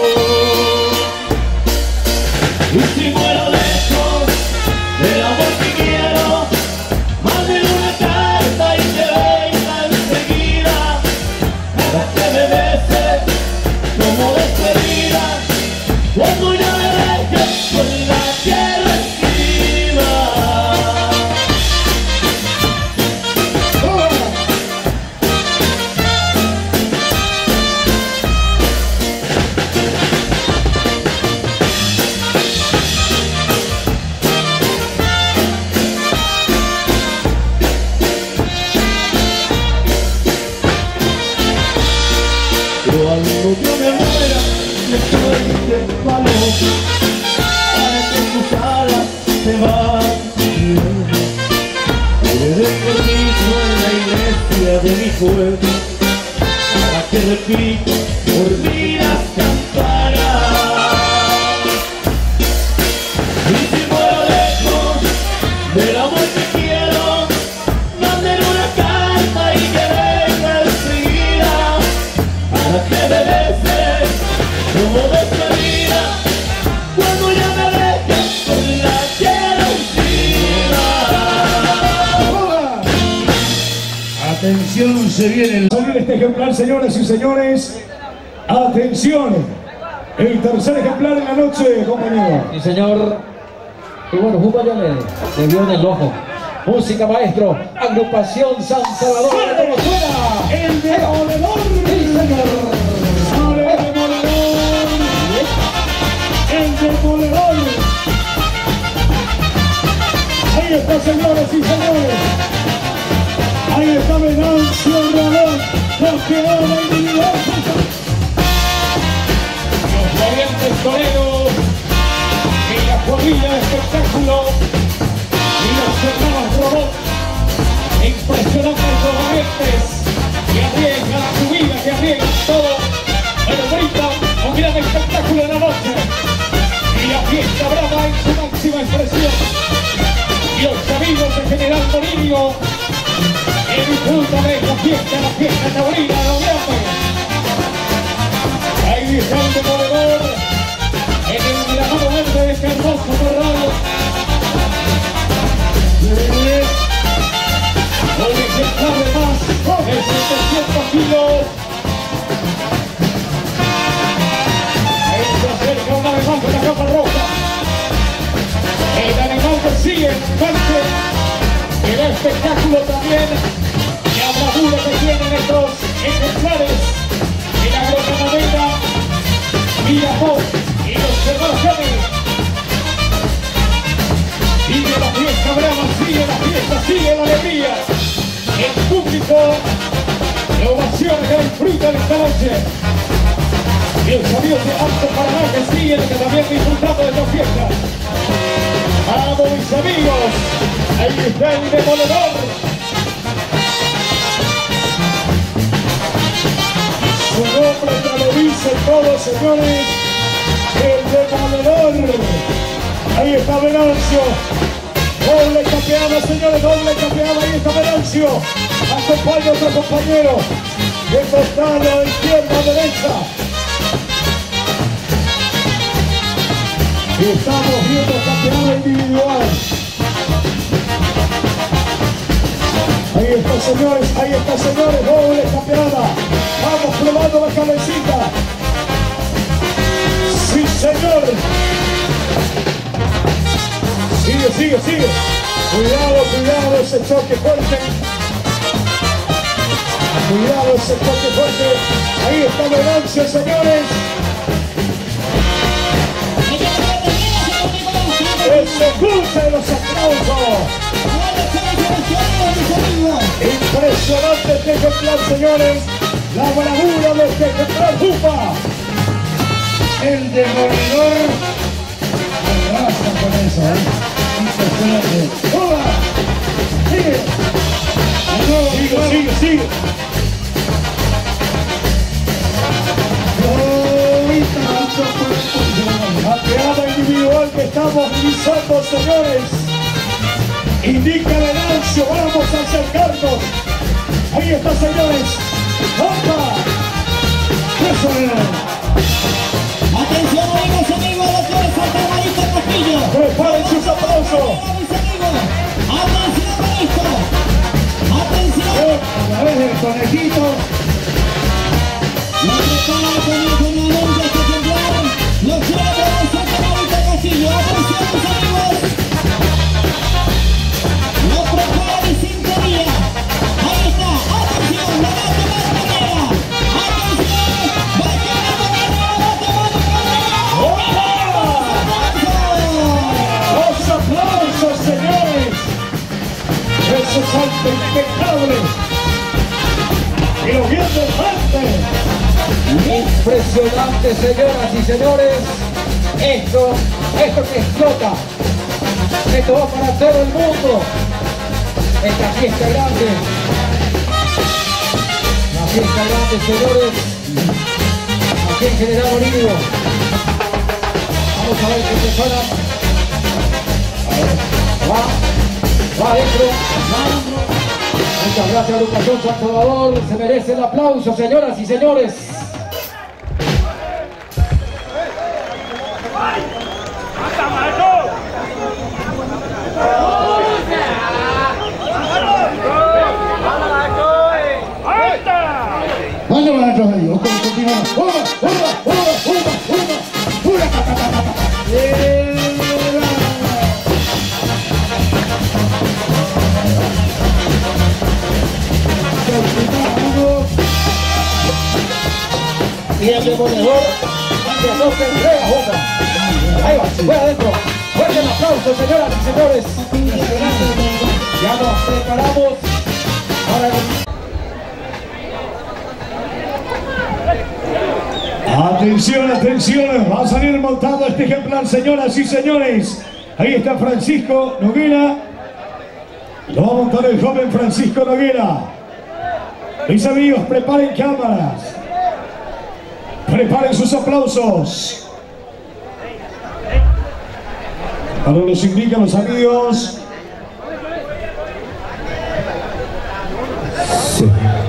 Y si muero lejos del amor que quiero, manden una carta y que venga enseguida, para que me bese como despedida, cuando ya me dejes con la tierra encima. Cuando yo me muera, me suelten valor, para que tus alas se vayan, y le den permiso en la iglesia de mi pueblo, para que repita por mí las campanas. Y si muero lejos del amor que quiero, manden una carta y que venga enseguida, para que me beses como despedida, cuando ya me dejes con la tierra encima. Atención, se viene el... Salir este ejemplar, señoras y señores. Atención. El tercer ejemplar en la noche, compañero. Sí, señor. Y bueno, Juba ya le, le vio en el ojo. Música, maestro. Agrupación San Salvador. ¿Cómo suena? El demoledor. Sí, señor. Sale el demoledor. El demoledor. Ahí está, señores y señores. Ahí está Venancio Ramón, campeón individual. Los valientes toreros en la cuadrilla de espectáculo y los hermanos robots, impresionantes los valientes que arriesgan su vida, que arriesgan todo, pero brindan un gran espectáculo en la noche y la fiesta brava en su máxima expresión. Y los amigos de General Molinio que disfrutan de esta fiesta, la fiesta taurina de noviembre. Ahí está el demoledor en el miramado verde de este hermoso corral. Con ejemplares más de setecientos kilos. Ahí se acerca una vez más de la capa roja. El animal que sigue en parte y el espectáculo también, la bravura que tienen estos ejemplares de la Grocanadera, Miramón y los hermanos. Sigue la fiesta brava, sigue la fiesta, sigue la alegría. El público, la ovación que disfrutan esta noche. Y los amigos de Alto Paraná que siguen, que también disfrutando de esta fiesta. ¡Vamos, mis amigos! Ahí está el demoledor. Su nombre ya lo dice todo, señores. El demoledor. Ahí está Venancio. Doble capeada, señores, doble capeada. Ahí está Venancio. Acompaña a otro compañero. De costado, izquierda, derecha. Y estamos viendo capeada individual. Ahí está, señores, ahí está, señores, doble capeada. Vamos probando la cabecita. Sí, señor. Sigue, sigue, sigue. Cuidado, cuidado, ese choque fuerte. Cuidado, ese choque fuerte. Ahí está Venancio, señores. ¡Se escuchen los aplausos! Impresionante este ejemplar, señores. La bravura de está Jupa. El demoledor arrasa con eso, ¿eh? Impresionante. ¡Hola! ¡Sigue! De nuevo, Sigue, sigue, sigue. La pegada individual que estamos realizando, señores. Indica el anuncio, vamos a acercarnos. Ahí está, señores. ¡Opa! ¡Eso es! Atención amigos, amigos, doctores Santa Marita Castillo. Preparen sus aplausos. Atención con esto. Atención. A través del conejito. Lo prepara con nuevamente este ejemplar. Lo quiere para Santa Marita Castillo. Atención mis amigos. Lo prepara Disentería. Ahí está. Atención, la va a tomar Carrera. Atención. Va a tomar Carrera. Va a tomar Carrera. ¡Los aplausos, señores! ¡Eso es algo impecable! ¡Y lo viene de frente! Impresionante, señoras y señores. Esto, esto que explota. Esto va para todo el mundo. Esta fiesta grande. La fiesta grande, señores. Aquí en General Bolívar. Vamos a ver qué se suena. A ver. Va. Va adentro. Va adentro. Muchas gracias, Educación San Salvador. Se merece el aplauso, señoras y señores. ¿Dónde van a entrar ahí? ¿O cómo continuamos? ¡Uva! ¡Uva! ¡Uva! ¡Uva! ¡Uva! ¡Uva! ¡Ta, ta, ta, ta, ta! ¡Ela! Y el demoledor que no se entrega, Jota. Ahí va, fue adentro. Fuerte el aplauso, señoras y señores. Ya nos preparamos para el... Atención, atención, va a salir montado este ejemplar, señoras y señores. Ahí está Francisco Noguera. Lo va a montar el joven Francisco Noguera. Mis amigos, preparen cámaras. Preparen sus aplausos. Ahora los indican los amigos. Sí.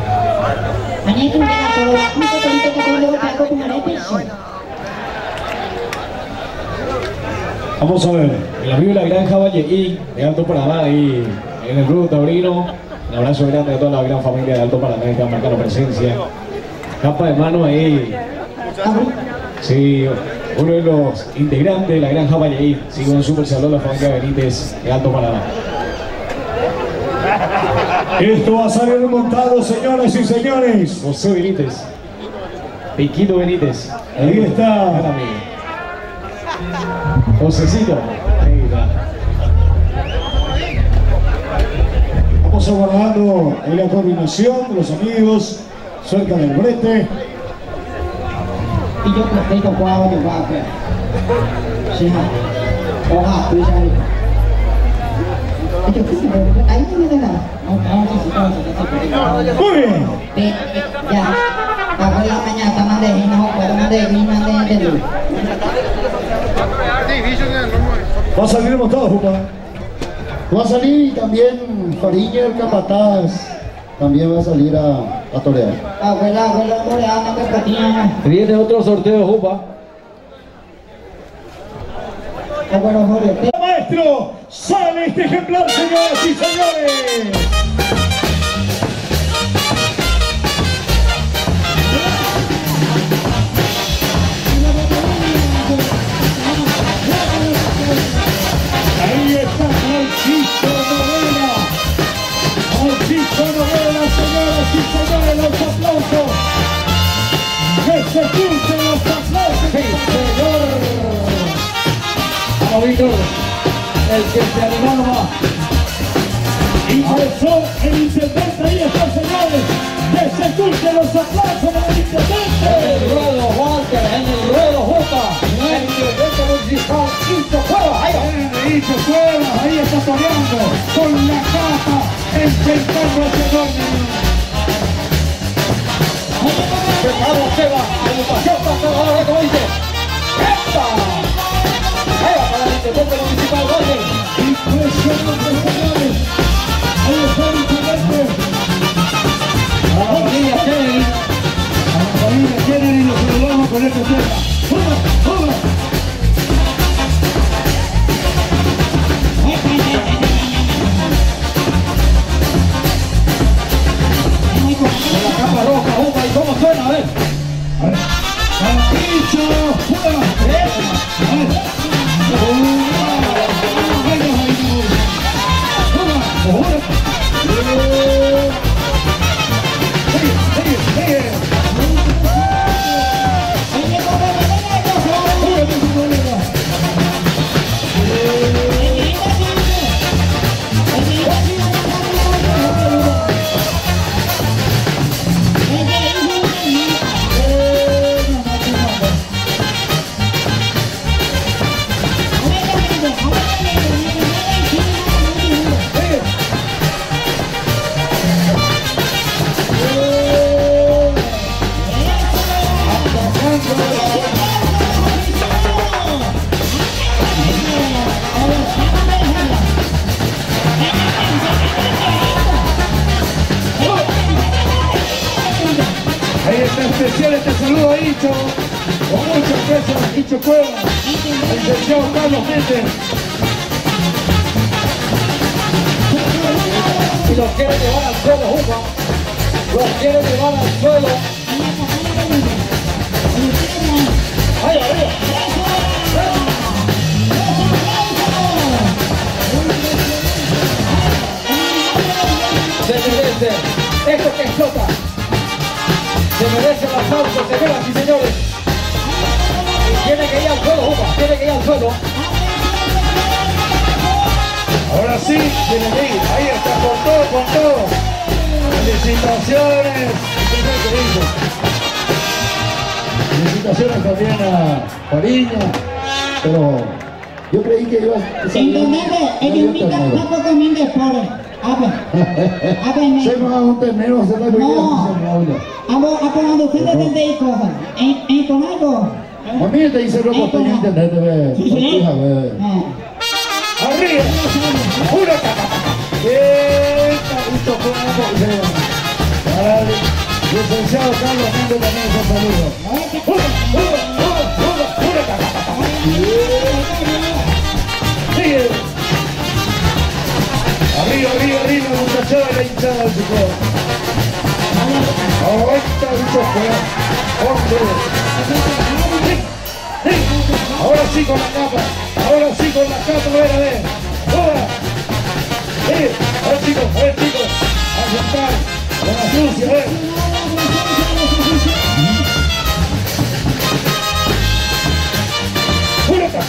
Vamos a ver. El amigo de la Granja Valleín, de Alto Paraná, ahí en el Club Taurino. Un abrazo grande a toda la gran familia de Alto Paraná que está marcando presencia. Capa de mano ahí. Sí, uno de los integrantes de la Granja Valleín. Sigue un super saludo a la familia Benítez de Alto Paraná. Esto va a salir montado, señoras y señores. José Benítez. Piquito Benítez. Ahí está. Josecito. Ahí está. Vamos aguardando en la coordinación de los amigos cerca del brete. Y yo platico cuadro de vaca. Sí, hoja, tú ya. Ahí no me da nada. Muy bien. Ya. Para la mañana, más de no, pero más de más de luz. Va a salir montado, Jupa. Va a salir y también Fariña el capataz también va a salir a, a torear. Abuela, abuela, toreando que patina. Viene otro sorteo, Jupa. Abuelo, Jorge. Maestro, sale este ejemplar, señoras y señores. Ahí está Francisco Noguera. Francisco Noguera, señoras y señores, los aplausos. Que se escuchen los aplausos. Sí, señor. Vamos, Víctor. El que se animó nomás. Ingresó el intendente, ahí está, señores. Que se escuchen los aplausos del intendente. En el ruedo Walter, en el ruedo Juca, el intendente municipal Icho Cuevas. Ahí va. Icho Cuevas, ahí está toreando con la capa, enfrentando ese enorme. Preparado Seba, agrupación Pastor, como dice. ¡Epa! Ahí va para el intendente municipal Walter. Impresionante, señores. Ahí está el intendente. A la familia Kennedy, a la familia Kennedy los saludamos con este tema. ¡Uva! ¡Uva! Con la capa roja, Juca, ¿y cómo suena? A ver. A ver. ¡Icho Cuevas! A ver. Especial este saludo a Icho, con mucha presa, Icho Cuevas, el licenciado Carlos Méndez. Y los quiere llevar al suelo, Juca. Los quiere llevar al suelo. ¡Ahí arriba! Se merece esto que explota. Se merece el aplauso, señoras y señores. Y tiene que ir al suelo, Juca, tiene que ir al suelo. Ahora sí, tiene que ir, ahí está, con todo, con todo. Felicitaciones. Felicitaciones también a Fariña, pero yo creí que iba a salir. Intendente, ellos nunca tampoco me por. A ver, a ver, se va a un ternero, se va a ir. No, a cuando usted te tendéis cosas, ¿en con algo? A mí te dice lo que estoy en internet, ve. ¿Sí? Arriba, una capa. Esta, Icho Cuevas. Para el licenciado Carlos Méndez también un saludo. Una, una, una, una, una capa. Sigue. Arriba, arriba, arriba, muchachada de la hinchada del Chicó. Ahorita Icho Cuevas. Ahora sí con la capa. Ahora sí con la capa, a ver, a ver. Ahora. Sí, a ver chicos, a ver chicos. A sentar con la sucia, a ver. Una capa.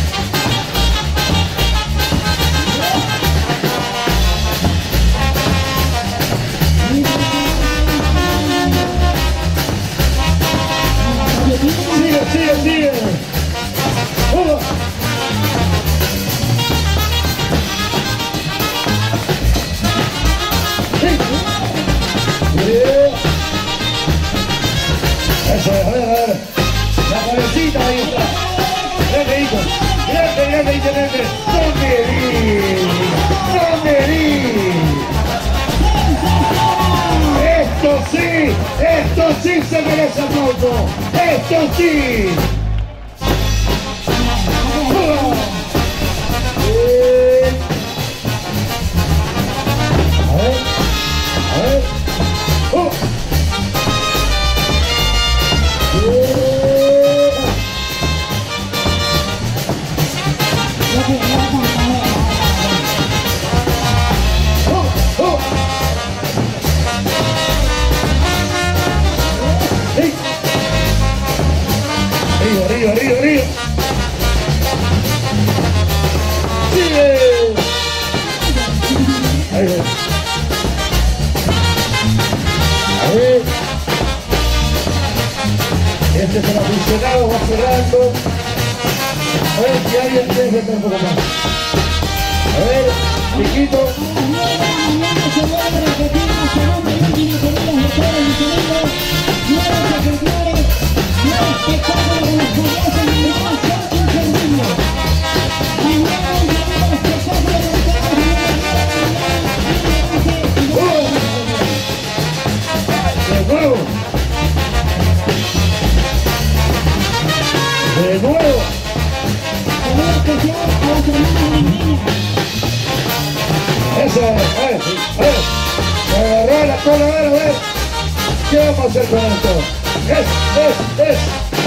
Sigue, sigue, sigue. Uno. Sí. Eso es, a ver, a ver. La cabecita ahí está. Grande, hijo. Grande, grande, grande. ¿Dónde vi? ¿Dónde vi? Esto sí, esto sí se merece aplauso. Esto sí. A ver, a ver. Oh. Oh, oh. Sí. Arriba, arriba, arriba, arriba. Sigue. Ahí va. A ver. Este es el aficionado, va cerrando. A ver si alguien quiere meter un poco más. A ver, chiquito. Mañana se vuelve a repetir la segunda y última corrida de todos los amigos. Nuevos ejemplares, nuevo espectáculo con los payasos y demás, son inservibles. Mañana un segundo espectáculo con los De nuevo. De nuevo. saludo especial a las hermanas Argentina. Eso, a ver, a ver, a ver. Se agarró la cola, a ver, a ver. ¿Qué vamos a hacer con esto? Es, es, es.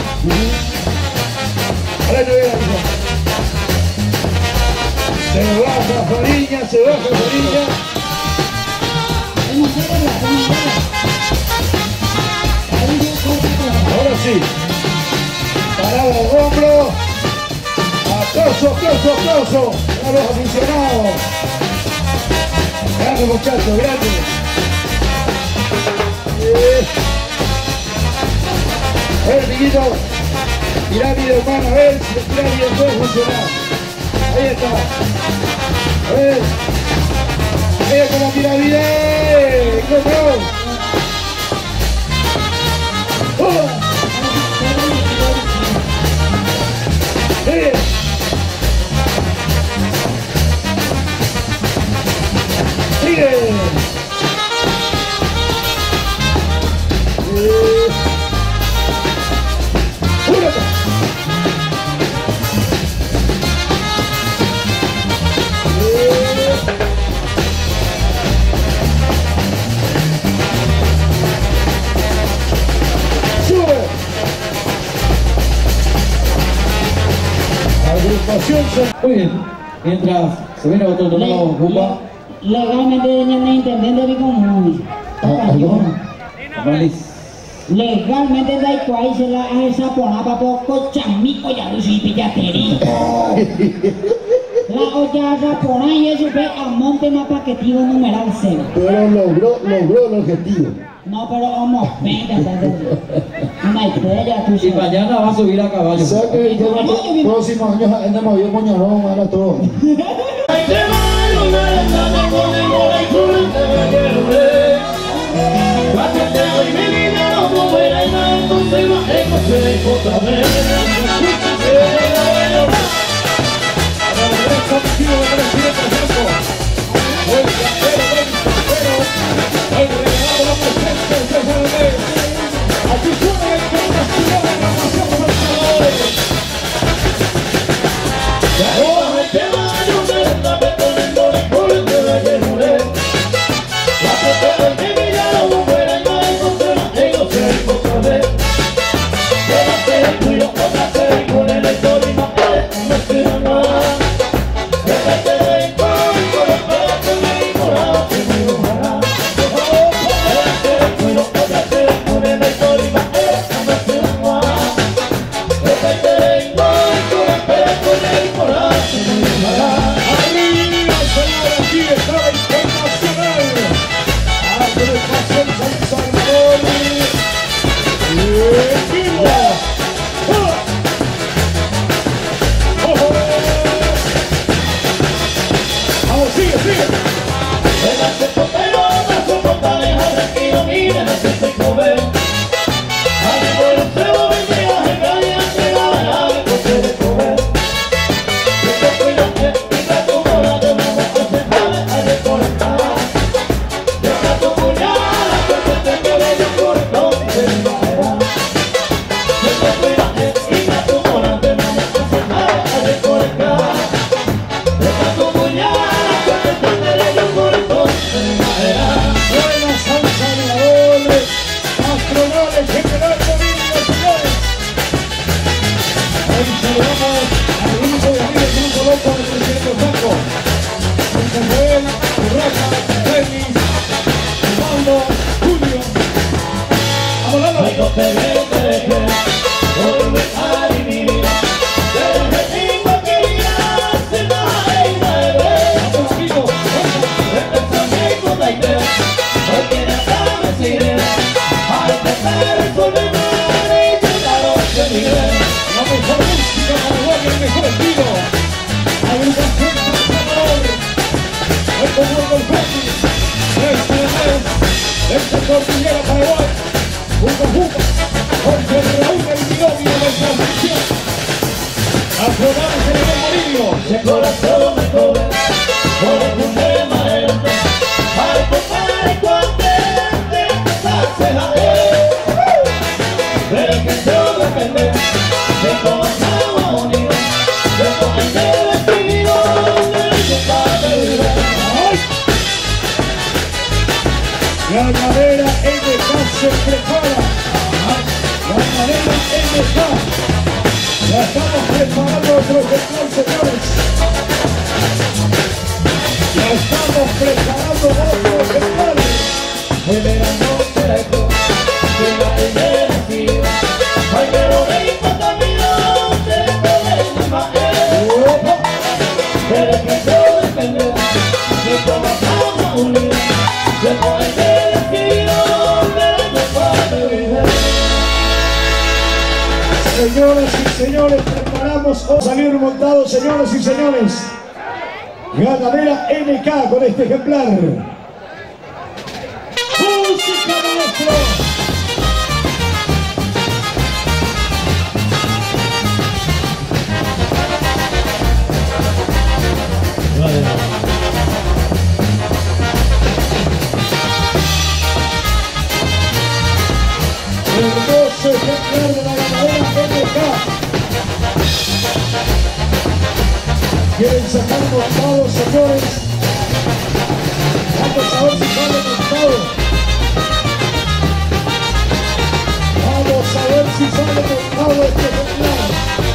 Ahora no voy a avisar. Se baja Fariña, se baja Fariña. Vamos a verla, vamos a verla. Ahí ya corta todo. Ahora sí. Parada el hombro. Aplauso, aplauso, aplauso a los aficionados. Grande muchachos, grande. Eh. A ver, amiguito. Pirámide, hermano, a ver si el pirámide puede funcionar. Ahí está. A ver. Ahí está la pirámide. ¡Cómo! ¡Oh! ¡Eh! ¡Sigue! ¡Eh! ¡Júrate! ¡Eh! ¡Sube! Agrupación San... Muy bien, mientras se viene otro tomado Jumba, Legalmente, doña intendente vi como legalmente da igual se la a esa ponapa poco chamico ya lo si pillateri. La olla japona y eso ve a monte más paquetivo numeral cero. Pero logró, logró el objetivo. No, pero vamos, venga, una estrella, tú y sabes. mañana va a subir a caballo. O sea que yo los próximos años en el Mayo Moñarón van a todo. Ay, te Cordillera Paraguay, Juca Juca, Jorge Raúl del Binomio de transmisión. Afronamos en el Morillo. De corazón de joven, corazón de maestro, al tocar y cuando te pasaste a él. Pero que todo depende de cómo estamos unidos, de cómo hay que vestirnos, de que para vivir. La madera M K se prepara. La madera M K. Ya estamos preparando otro ejemplar, señores. Ya estamos preparando otro ejemplar. El verano será esto, que la primera esquina. Ay, pero me importa mi nombre, problema es. Pero que todo depende de cómo estamos unidos, de cómo hay que Señoras y señores, preparamos a salir montados, señoras y señores. Ganadera M K con este ejemplar. ¡Música, maestro! Hermoso ejemplar de la ganadera M K. Quieren sacar montados, señores. Vamos a ver si sale montado. Vamos a ver si sale montado este ejemplar.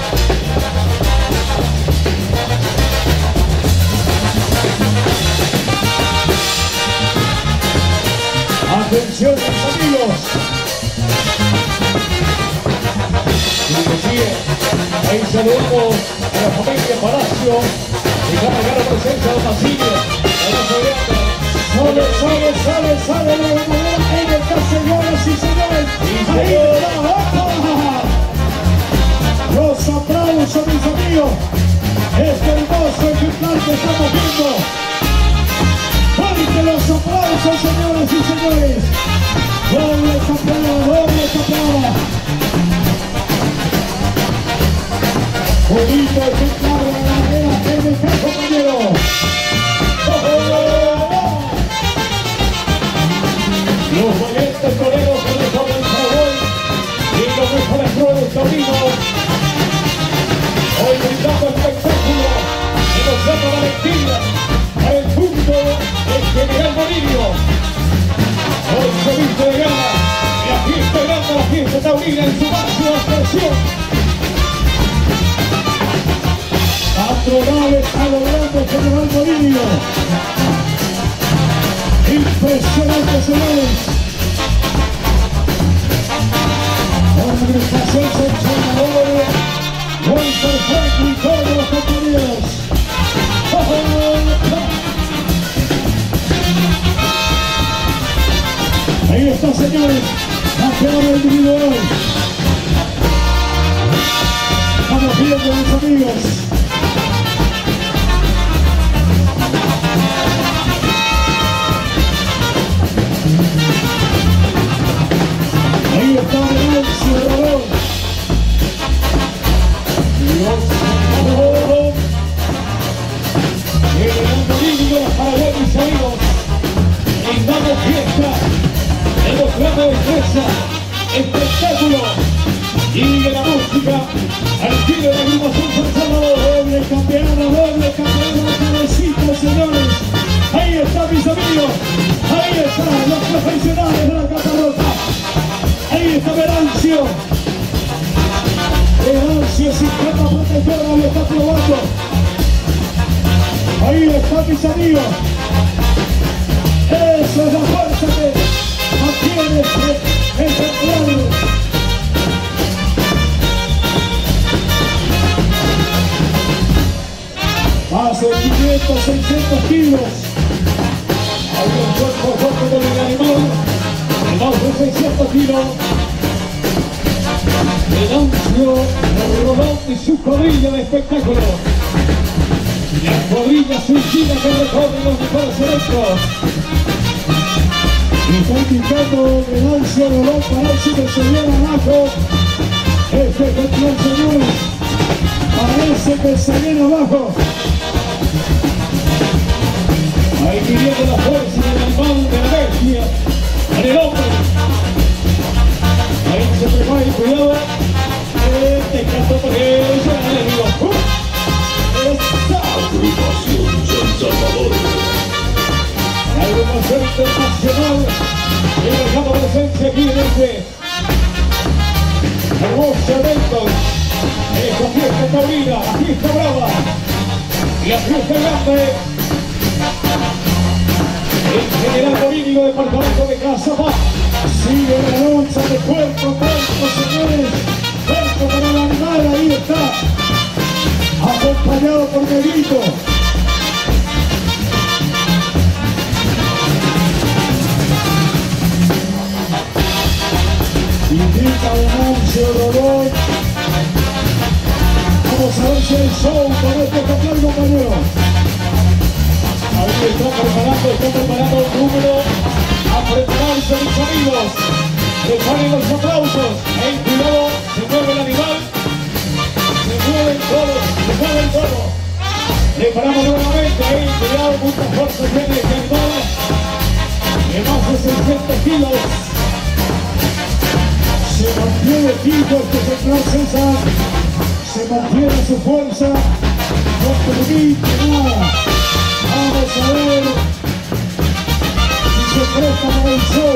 Atención, mis amigos. Ahí saludamos a la familia Palacio y va a llegar la presencia de Masillo. Sale, sale, sale, sale la ganadera M K, señoras y señores. Ahí está. Los aplausos, mis amigos. Este hermoso ejemplar que estamos viendo. Fuerte los aplausos, señoras y señores. Doble caplada, doble caplada. Bonito ejemplar de la ganadera M K, compañero. ¡Oh, oh, oh! Los valientes toreros que nos toman Paraguay y los mejores flores taurinos. Hoy brindando espectáculo y nos dando la lectura para el punto del general Morillo. Hoy se viste de gala y la fiesta grande, la fiesta taurina en su máxima expresión. Patronal está logrando el general Morillo. Impresionante, señores. Hombre, pasó el sancionador. Walter Franklin, todos los compañeros. Ahí está, señores. Campeón individual. Estamos viendo, mis amigos. Ahí está Venancio Rolón. Dios Rolón. El Morillo para ver, mis amigos. Brindando fiesta, demostrando destreza, espectáculo y de la música al estilo de la agrupación San Salvador. Doble campeona, doble campeona, cabecita, señores. Ahí están, mis amigos. Ahí están los profesionales de la Catarrota. Ahí está Venancio. Venancio, sistema protector, lo está probando. Ahí están, mis amigos. Eso es la fuerza que mantiene este ejemplar. Más de quinientos, seiscientos kilos. Hay un cuerpo fuerte del animal. De más de seiscientos kilos. Venancio Rolón y su cuadrilla de espectáculo. La cuadrilla suicida que recorre los mejores eventos. Está indicando Venancio Rolón, parece que se viene abajo. Este ejemplar, señores, parece que se viene abajo. Ahí viniendo la fuerza del animal de la bestia, en el hombre. Ahí se prepara y cuidado. Este canto por él, se la le digo. Agrupación San Salvador. La agrupación internacional y marcando presencia aquí en este hermoso evento, en esta fiesta taurina, la fiesta brava y la fiesta grande. El general Bolínigo, departamento de Casamá, sigue la lucha de cuerpo a cuerpo, señores. Cuerpo para el animal, ahí está, acompañado por Negrito. Indica Venancio Rolón. Vamos a ver si hay show con este ejemplar, compañero. Ahí está preparando, está preparando el número. A prepararse, mis amigos. Preparen los aplausos. Ahí, cuidado, se mueve el animal. Se mueve el toro, se mueve el toro. Preparamos nuevamente, ahí, cuidado, mucha fuerza tiene este animal. De más de seiscientos kilos. Se mantiene quieto este ejemplar, César. Se mantiene su fuerza. No permite nada. Vamos a ver si se presta para el show.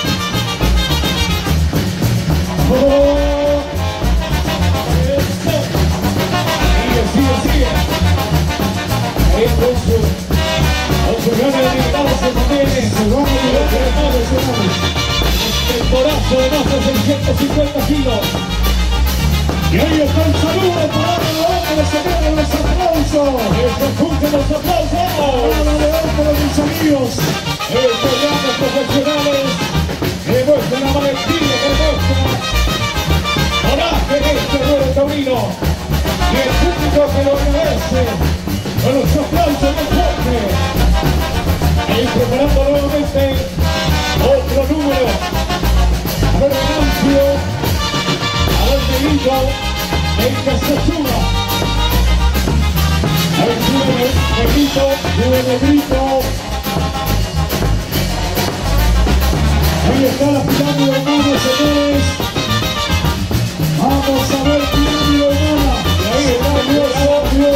Oh, eso. Sigue, sigue, sigue. Ahí con su, con su gana de libertad se mantiene. Se va a libertar ese hombre. El corazo de más de seiscientos cincuenta kilos. Y ahí está el saludo para el hombre, se vienen los aplausos. Escuchen los aplausos. Para el hombre, mis amigos. Estos grandes profesionales demuestran la valentía, que demuestran coraje en este duelo taurino. Y el público que lo agradece con los aplausos del fuerte. Y preparando nuevamente otro número. A ver, Venancio. A ver, Negrito. El que se suba. Ahí sube Negrito. Sube Negrito. Ahí está la pirámide humana, señores. Vamos a ver pirámide humana. Y ahí está el Dios obvio.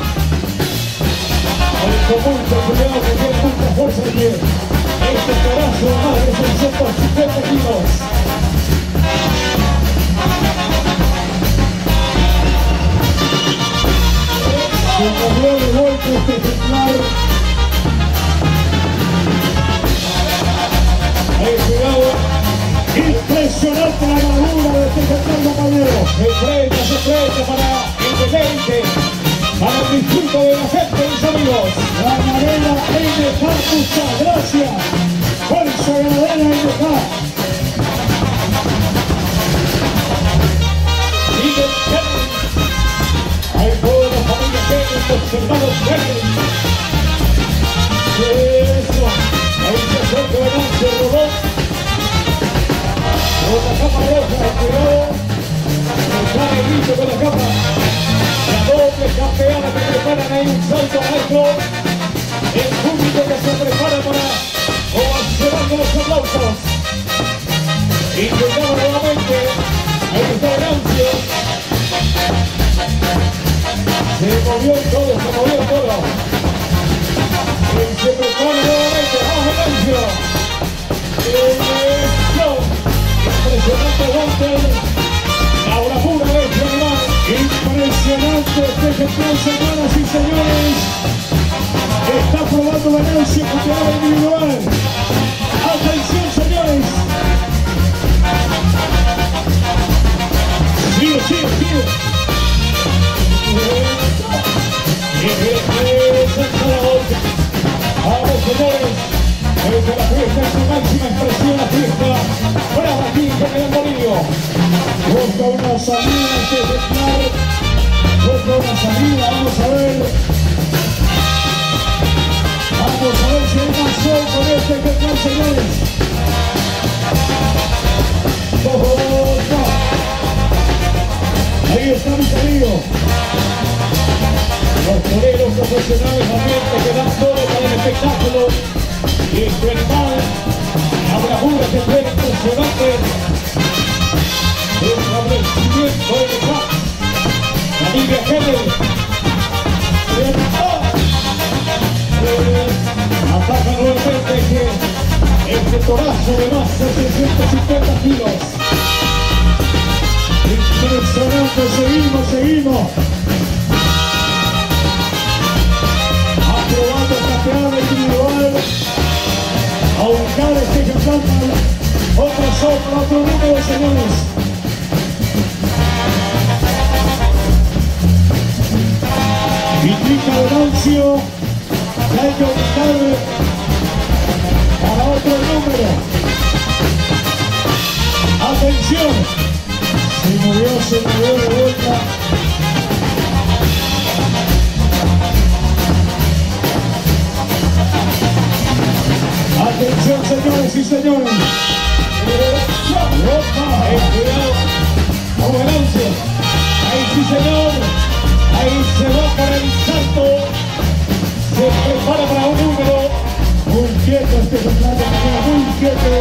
El común cuidado que tiene mucha fuerza aquí. Este corazo de más de seiscientos cincuenta kilos. Se movió de vuelta este ejemplar. Ahí, cuidado. Impresionante la bravura de este ejemplar, compañero. Se frena, se frena para el deleite, para el disfrute de la gente, mis amigos. La ganadera N K Musa, gracias. Fuerza ganadera N K. Sigue Kevin. Hay toda la familia Kevin, los hermanos Kevin. Eso. Ahí se acerca Venancio Rolón. Con la capa roja, cuidado. Está Negrito con la capa. La doble campeona que preparan ahí un salto alto. El público que se prepara para ovacionando los aplausos. Intentamos nuevamente. Ahí está Venancio. Se movió todo, se movió todo. Y se prepara nuevamente. ¡Vamos, Venancio! ¡Eso! Impresionante golpe. La bravura de este animal. Impresionante este ejemplar, señoras y señores. Está probando Venancio con tirada individual. Atención, señores. Sigue, sigue, sigue. Vamos, señores. Desde la fiesta en su máxima expresión, la fiesta brava aquí con el Bolívar. Busca una salida este ejemplar. Busca una salida, vamos a ver. Vamos a ver si hay más show con este ejemplar, señores. Ahí está mi querido. Los toreros profesionales realmente que dan todo para el espectáculo. Y el animal, la bravura que fue impresionante. El establecimiento de paz. La Liga Kennedy. Ataca nuevamente que este torazo de más de seiscientos cincuenta kilos. Impresionante, seguimos, seguimos. Aprobando esta pegada individual. A buscar este ejemplar. Otro soplo, otro número, señores. Indica Venancio. Que hay que buscar para otro número. Atención. Se movió, se movió de vuelta. Atención, señores y señores. Ropa, eh, cuidado. Vamos, Venancio. Ahí sí, señor. Ahí se va por el salto. Se prepara para un número. Muy quieto este ejemplar de manera muy quieto.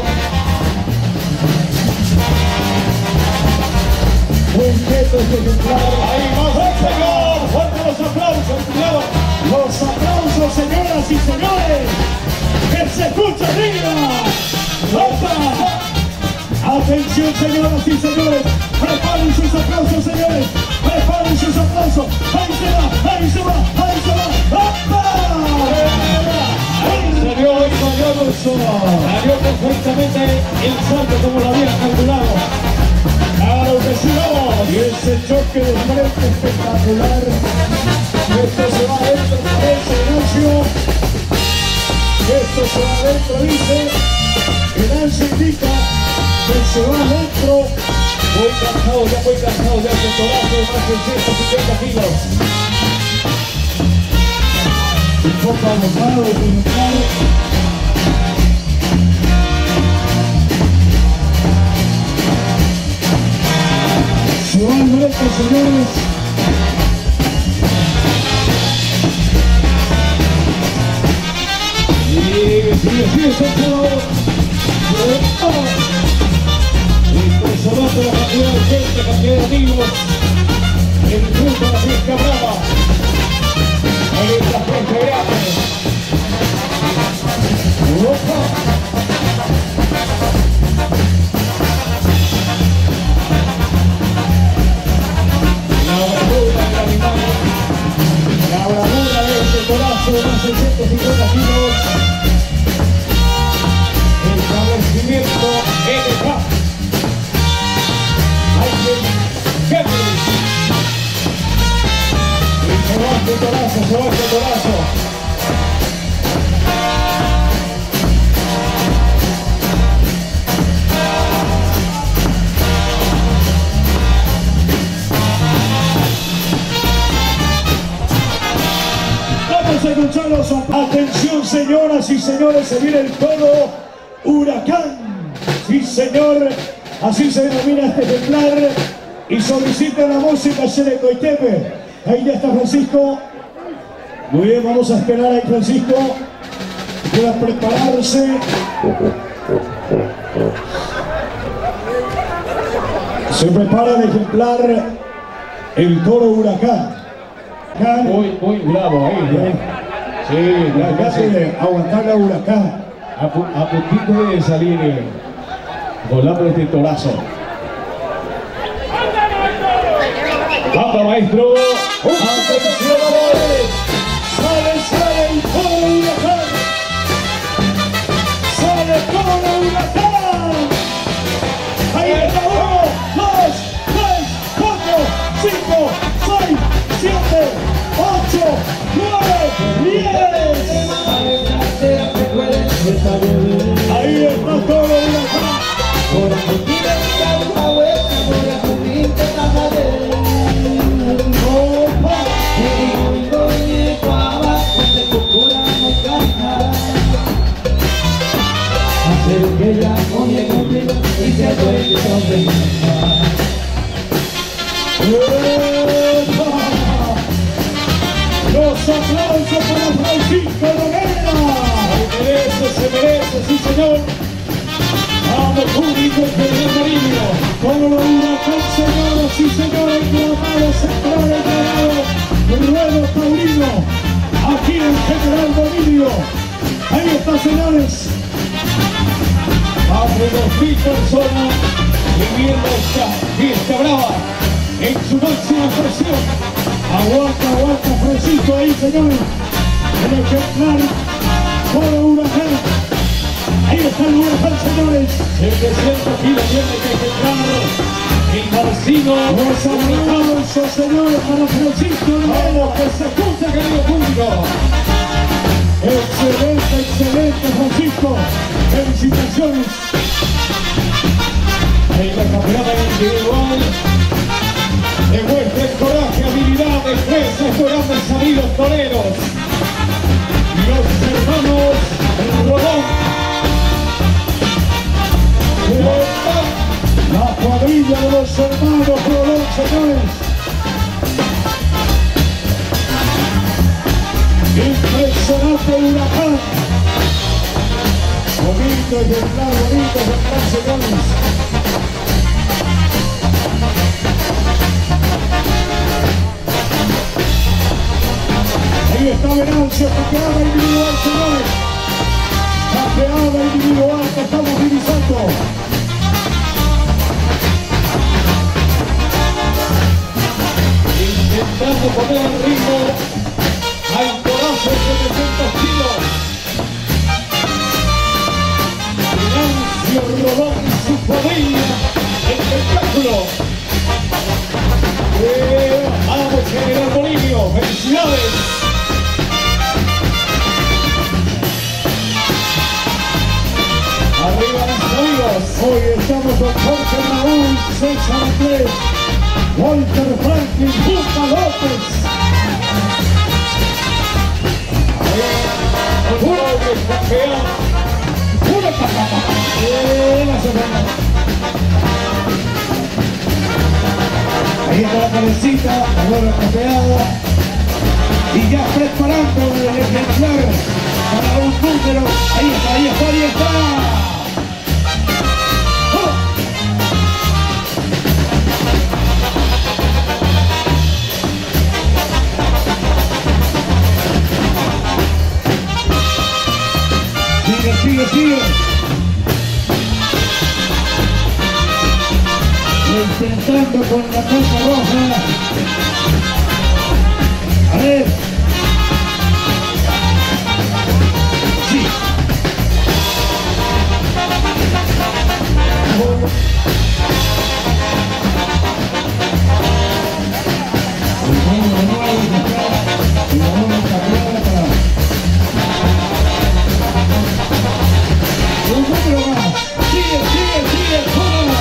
Muy quieto este ejemplar. Ahí más el señor. Fuerte los aplausos, cuidado. Los aplausos, señoras y señores. Que se escucha arriba. ¡Opa! Atención, señoras y señores. Preparen sus aplausos, señores. Preparen sus aplausos. Ahí se va, ahí se va, ahí se va. ¡Opa! Salió hoy Mayoso. Salió perfectamente el salto como lo había calculado. Claro que sí, vamos. Y ese choque de frente espectacular. Esto se va adentro, parece Venancio. Esto se va adentro, dice. Venancio indica que se va adentro. Muy cansado, ya muy cansado, ya con torazo de más de ciento cincuenta kilos. Un poco agotado de penetrar. Se va al reto, señores. Sigue, sigue, sigue, Sancho. Impresionante la cantidad de gente, cantidad de amigos. El grupo de la fiesta brava. Ahí está frente grande. Opa. La bravura del animal. La bravura de este torazo de más de ciento cincuenta kilos. El establecimiento N K. Se va este torazo, se va este torazo. Vamos a escuchar los aplausos. Atención, señoras y señores, se viene el toro Huracán. Sí, señor, así se denomina este ejemplar. Y solicita la música Xerecoitepe. Ahí ya está Francisco. Muy bien, vamos a esperar ahí, Francisco. Pueda prepararse. Se prepara el ejemplar, el toro Huracán. Muy, muy bravo ahí. ¿eh? Sí, acá se aguantar la Huracán. A, pu a puntito de salir eh, volando este torazo. ¡Vamos, maestro! ¡Atención! ¡Sale, sale el toro Huracán! ¡Sale el toro Huracán! ¡Ahí está! uno, dos, tres, cuatro, cinco, seis, siete, ocho, nueve, diez! ¡Ahí está el toro Huracán! ¡Por aquí me da una vuelta, por aquí me da una vuelta! Que ya oye contigo y se duele sobre Los aplausos para Francisco Noguera. Se merece, se merece, sí señor. Vamos, público General Marino. Como lo huracán, señoras y señores, clamados, central declarado, ruedo taurino, aquí en General Dominio. Ahí está, señores. Más de dos mil personas viviendo esta fiesta brava en su máxima expresión. Aguanta, aguanta Francisco ahí, señores. El ejemplar por huracán. Ahí está el huracán, señores. setecientos kilos tiene que ejemplar el Marcino. Los aplausos, señores, para Francisco. Vamos, que se escucha, querido público. Excelente, excelente, Francisco. Felicitaciones. En la campeonata individual demuestra el coraje, habilidad, destreza, estos grandes amigos toreros. Los hermanos Rodón. La cuadrilla de los hermanos Rodón, señores. Impresionante huracán. Bonito ejemplar, bonito ejemplar, señores. Ahí está Venancio, campeada individual, señores. Campeada individual que estamos divisando. Intentando poner el ritmo al corazo de setecientos kilos. Venancio Rodón y su cuadrilla. Espectáculo. Eh, vamos, General Bolivio. Felicidades. Arriba mis amigos. Hoy estamos con Jorge Raúl, César Andrés, Walter Franklin, Juca López. Pura campeón. Pura ahí está la cabecita, la nueva campeada. Y ya preparando el ejemplar para un número. Ahí está, ahí está, ahí está. ¡Oh! Sigue, sigue, sigue. Intentando con la cosa roja. A ver. Sí. Un número más. Sigue, sigue, sigue. ¡Toma!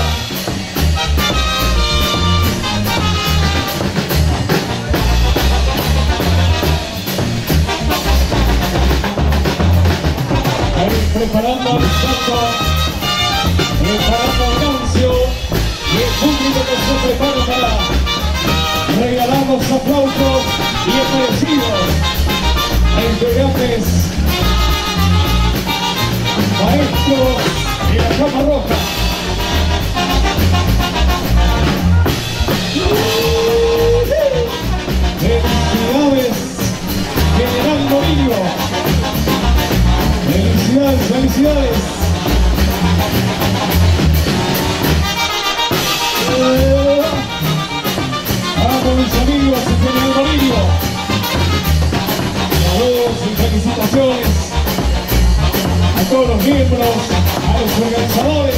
Preparando al santo, preparando al Venancio y el público que se prepara para regalar los aplausos y merecidos a integrantes maestros de la cama roja. Felicidades, General Dominio. Felicidades, felicidades. Eh, vamos mis amigos y General Dominio. Saludos y felicitaciones a todos los miembros, a los organizadores.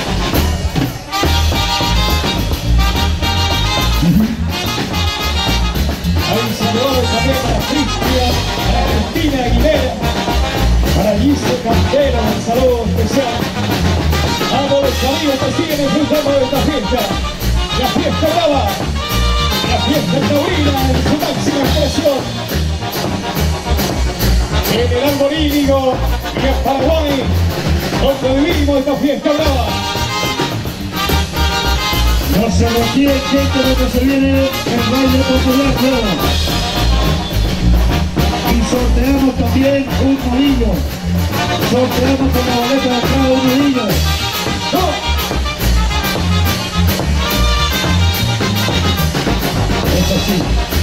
Hay saludos también para Cristian, para Cristina Aguilera, para Gise Cantera, un saludo especial. Vamos los amigos que siguen disfrutando de esta fiesta. La fiesta brava, la fiesta taurina en su máxima expresión. General Bolívico y el Paraguay, donde vivimos esta fiesta brava. No se retire, gente, lo que se viene el baile popular nuevo. Y sorteamos también un nudillo. Sorteamos con la boleta de entrada un nudillo. ¡No! Es así.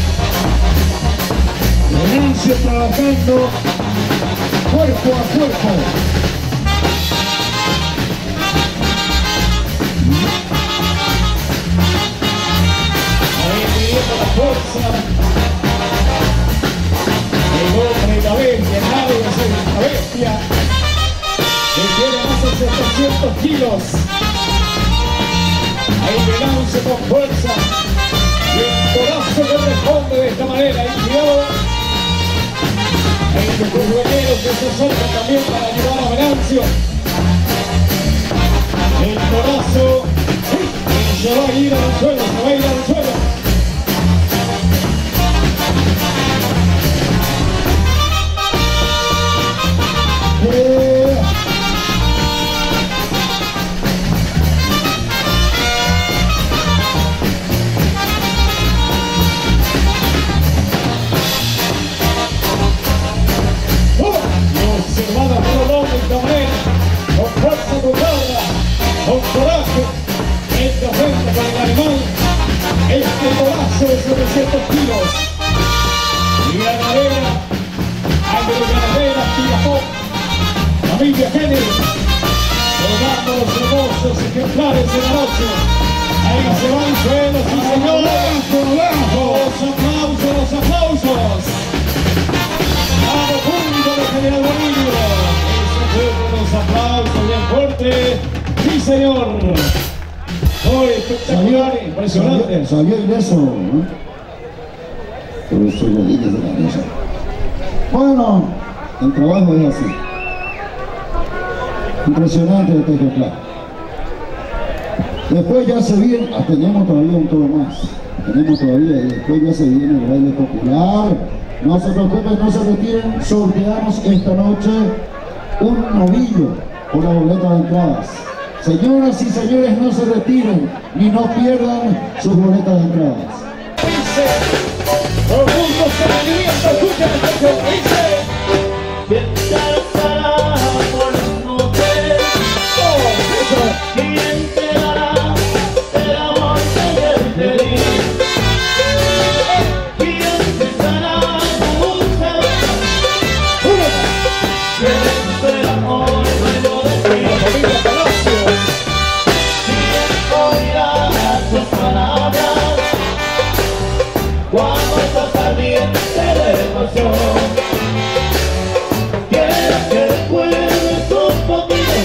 Venancio trabajando cuerpo a cuerpo. La fuerza, el hombre y la bestia, nadie es la bestia, que tiene más de setecientos kilos. Ahí Venancio con fuerza, y el corazo que responde de esta manera, y cuidado, hay los curveneros que se acercan también para ayudar a Venancio. El corazo, sí, se va a ir al suelo, se va a ir al suelo. Observada por el hombre y también con fuerza, con garra, con coraje, esta frente con el animal, este corazo de setecientos kilos. Y la ganadera, agroganadera, Tirapó, familia Kennedy, rodando los hermosos ejemplares de la noche. Ahí se van suelos, sí señores. Los aplausos, los aplausos. A lo punto de General Bolívar. Esos fueron los aplausos bien fuerte. Sí señor. Muy espectacular, impresionante. Salió ileso, ¿no? Pero soy la línea de la mesa. Bueno, el trabajo es así. Impresionante este ejemplar. Después ya se viene, ah, tenemos todavía un toro más. Tenemos todavía, y después ya se viene el baile popular. No se preocupen, no se retiren. Sorteamos esta noche un novillo por la boleta de entradas. Señoras y señores, no se retiren ni no pierdan sus boletas de entradas. Dice, todo el mundo se movimiento, escuchen esta canción, dice. ¿Quién te alzará por las noches? ¿Quién te dará el amor que él te di? ¿Quién te dará tu dulce? ¿Quién será hoy dueño de ti? Familia Palacio. ¿Quién oirá tus palabras cuando estás ardiente de emoción? Quiero que recuerdes un poquito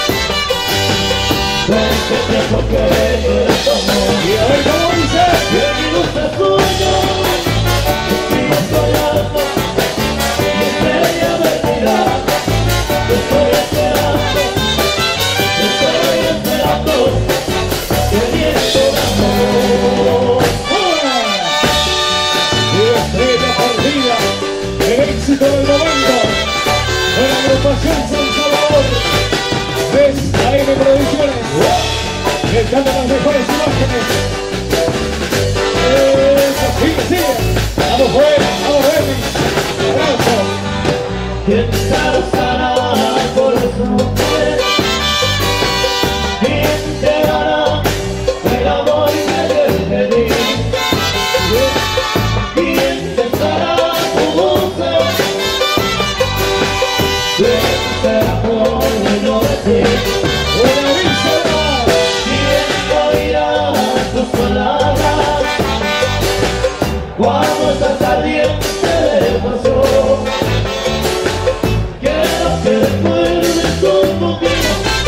de ese tiempo que yo era tu amor. Y a ver cómo dice. Y en mi dulce sueño, no estoy alto, mi estrella perdida, te estoy esperando, te estoy esperando, queriendo de amor. Y estrella perdida, el éxito del momento, de la agrupación San Salvador, de A M Producciones, que cantan las mejores imágenes. Eso, sigue, sigue. Vamos fuera, vamos Bernie. Abrazo. ¿Quién te alzará por su mujer? ¿Quién te dará el amor que yo te di? ¿Quién te dará tu dulce? ¿Quién será por dueño de ti? Una visa más. ¿Quién oirá tus palabras cuando estás ardiente de emoción? Quiero que recuerdes un poquito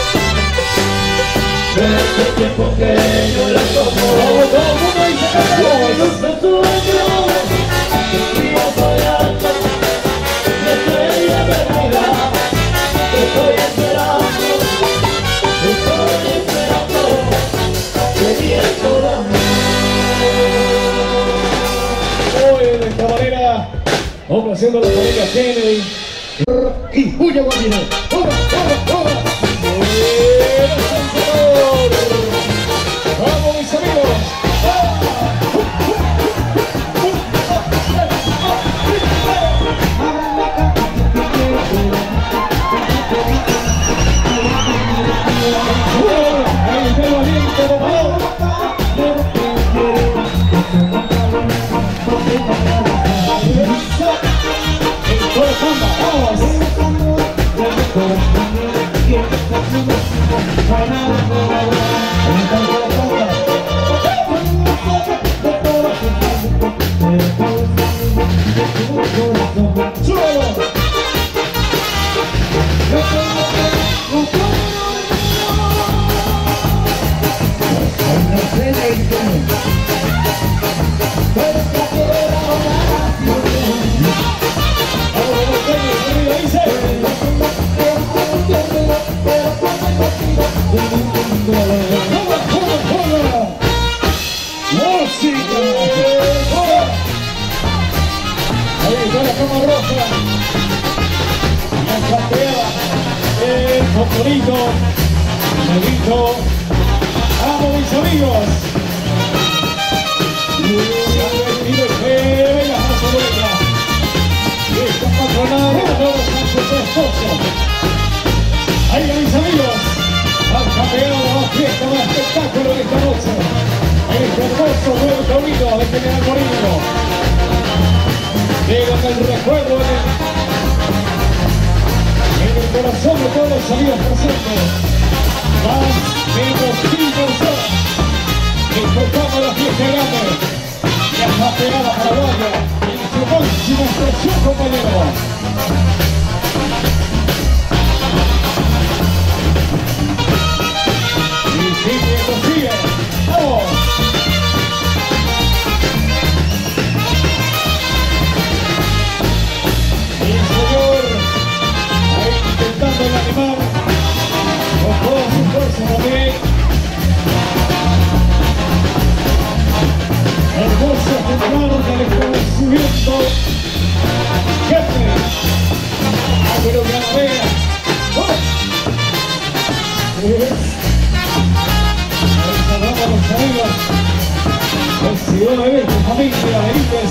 de ese tiempo que yo era tu amor. Vamos, todo el mundo dice que Y dulce sueño, y yo soy alto, mi estrella perdida, te estoy esperando, te estoy esperando, queriendo de amor. hoy de esta manera, complaciendo a la familia Kennedy. Y huye Guajiro. ¡Toma, toma, toma! ¡Viva San Salvador! ¡Vamos mis amigos! ¡Música! Ahí está la cama roja. La chatea. El Cocorito. Negrito. ¡Vamos, mis amigos! Y el que venga a su vuelta. Esta patronada de todos Sánchez Esposo. Ahí, mis amigos. Han campeado más fiesta, más espectáculo de esta noche. Este hermoso juego taurino de General Molino. Llega el recuerdo en el, en el corazón de todos los amigos presentes. Más menos mil personas. Disfrutamos la fiesta grande. Y hasta pegada paraguaya en su máxima expresión, compañero. Y sigue, sigue. ¡Vamos! Y el señor ahí intentando animar con toda su fuerza también. Hermoso ejemplar del establecimiento Jefe Agro Ganadera. Saludamos a los amigos del Ciudad de Verde, familia Benítez.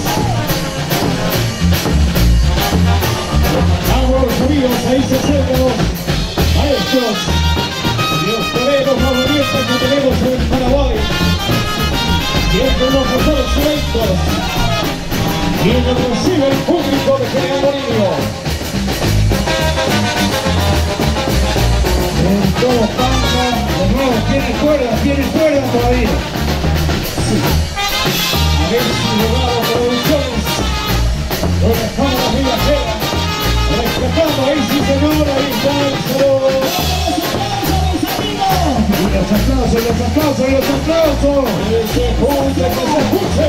Vamos los amigos, ahí se acercan los maestros y los toreros más bonitos que tenemos en Paraguay. Siempre los mejores eventos. Quien lo recibe el público de General Molino. En todo Pampa, de nuevo, tiene cuerda, tiene cuerda todavía. A ver si logramos producciones. Lo dejamos las viajeras. Respetando ahí, sí señor, ahí está el saludo. Y los aplausos, los aplausos, los aplausos. Que se escuche, que se escuche.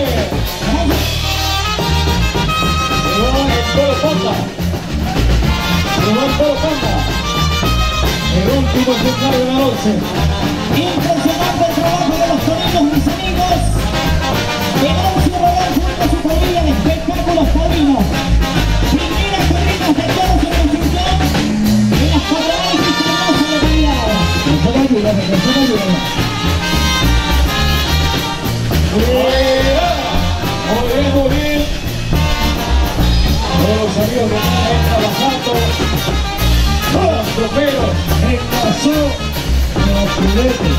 Se va en todo Pampa. Se va en todo Pampa. El último ejemplar de la noche. Impresionante el trabajo de los toreros, mis amigos. Venancio Rolán junto a su familia de espectáculos taurinos. Primeras corridas de todos en la función de las patronales y su hermosa localidad. Eso me ayuda, eso me ayuda. Muy bien, muy bien. Todos los amigos que están ahí trabajando. Todos los troperos. Me pasó los juguetes.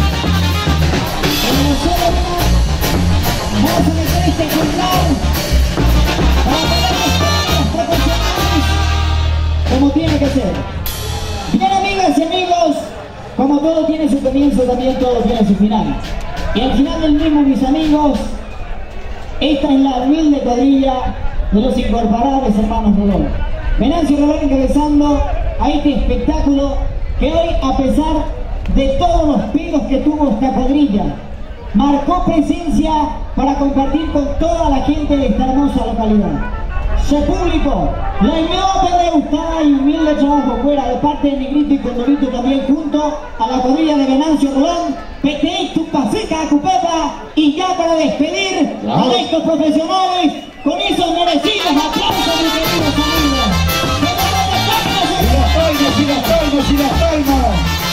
Vamos a meter este ejemplar para poder mostrar los profesionales como tiene que ser. Bien, amigas y amigos, como todo tiene su comienzo, también todo tiene su final. Y al final del mismo, mis amigos, esta es la humilde cuadrilla de los incorporables hermanos Rolón. Venancio Rolón encabezando a este espectáculo que hoy, a pesar de todos los pedos que tuvo esta cuadrilla, marcó presencia para compartir con toda la gente de esta hermosa localidad. Su público, la inmensa degustada y humilde trabajo fuera de parte de Negrito y Condorito también junto a la cuadrilla de Venancio Rolón, Peteí, Tupaseca, Cupeta, y ya para despedir a estos profesionales con esos merecidos aplausos, mis queridos amigos. Y las palmas, y las palmas, y las palmas.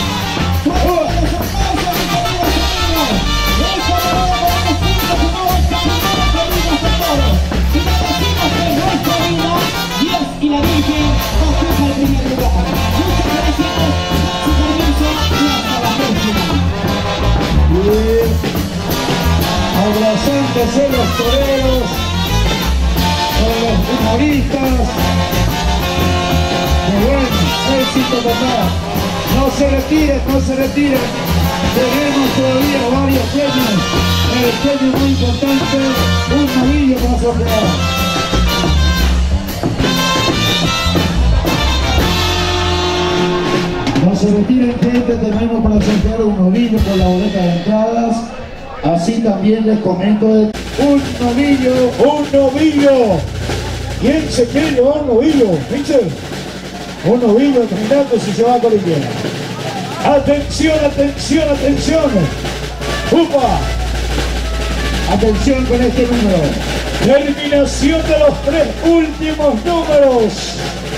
Y la Virgen ocupa el primer lugar. Muchas gracias por su permiso y hasta la próxima. Bien. Abrazándose los toreros, con los humoristas. Muy bueno, éxito total. No se retiren, no se retiren. Tenemos todavía varios premios. El premio muy importante, un novillo para sortear. No se retiren, gente, tenemos para sortear un novillo por la boleta de entradas. Así también les comento de un novillo. ¡Un novillo! ¿Quién se quiere llevar un novillo? ¿Viste? Un novillo terminando si se va a Colombia. ¡Atención, atención, atención! ¡Upa! Atención con este número. Terminación de los tres últimos números.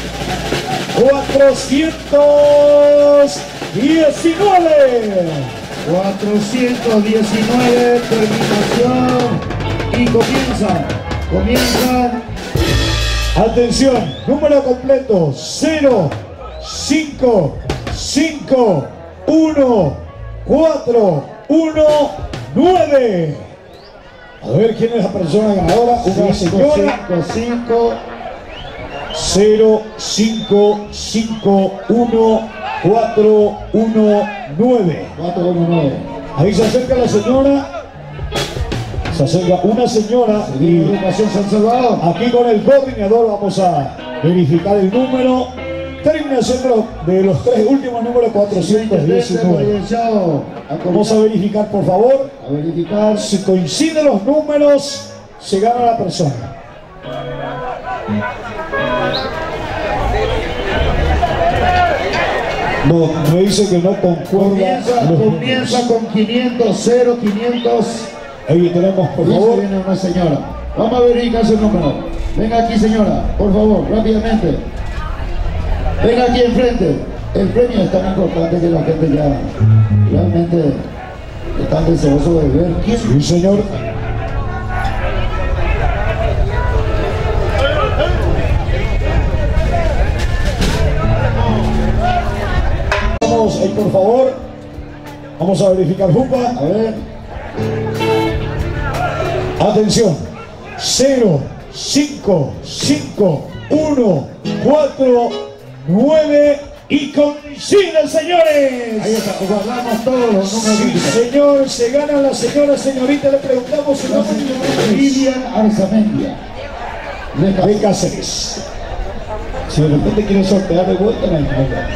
cuatrocientos diecinueve. cuatrocientos diecinueve, terminación. Y comienza. Comienza. Atención, número completo. cero, cinco, cinco, uno, cuatro, uno, nueve. A ver quién es la persona ganadora. Una señora. cinco, cero, cinco, cinco, uno, cuatro, uno, nueve. cuatro uno nueve. Ahí se acerca la señora. Se acerca una señora y Agrupación San Salvador. aquí con el coordinador vamos a verificar el número. Terminación de los, de los tres últimos números, cuatrocientos diecinueve. Vamos a verificar, por favor. A verificar. Si coinciden los números, se gana la persona. No, me dice que no concuerda. Comienza, los comienza con quinientos, cero, quinientos. Ahí tenemos, por Y se favor. viene una señora. Vamos a verificar su número. Venga aquí, señora, por favor, rápidamente. Venga aquí enfrente. El premio es tan importante que la gente ya realmente está deseoso de ver quién. Sí, señor. Vamos ahí, por favor. Vamos a verificar, Jupa. A ver. Atención. cero, cinco, cinco, uno, cuatro, nueve y coinciden, señores. Ahí está, guardamos todos los números. Sí, señor, se gana la señora, señorita, le preguntamos su La nombre. señora Lilian Arzamendia. De Cáceres. Si de repente quiere sortear de vuelta, no hay problema.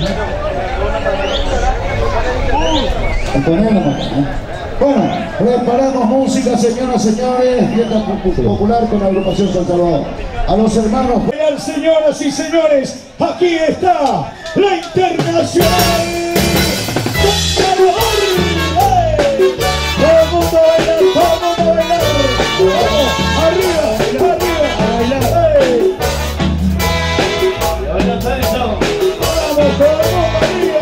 Antonella Macana. Bueno, preparamos música, señoras y señores. Fiesta popular con la agrupación San Salvador. A los hermanos. Señoras y señores, aquí está la Internacional Salvador. ¡Hey! Todo el mundo a bailar, todo el mundo a bailar. Vamos, arriba, arriba, a bailar. ¡Hey! Vamos, todo el mundo arriba.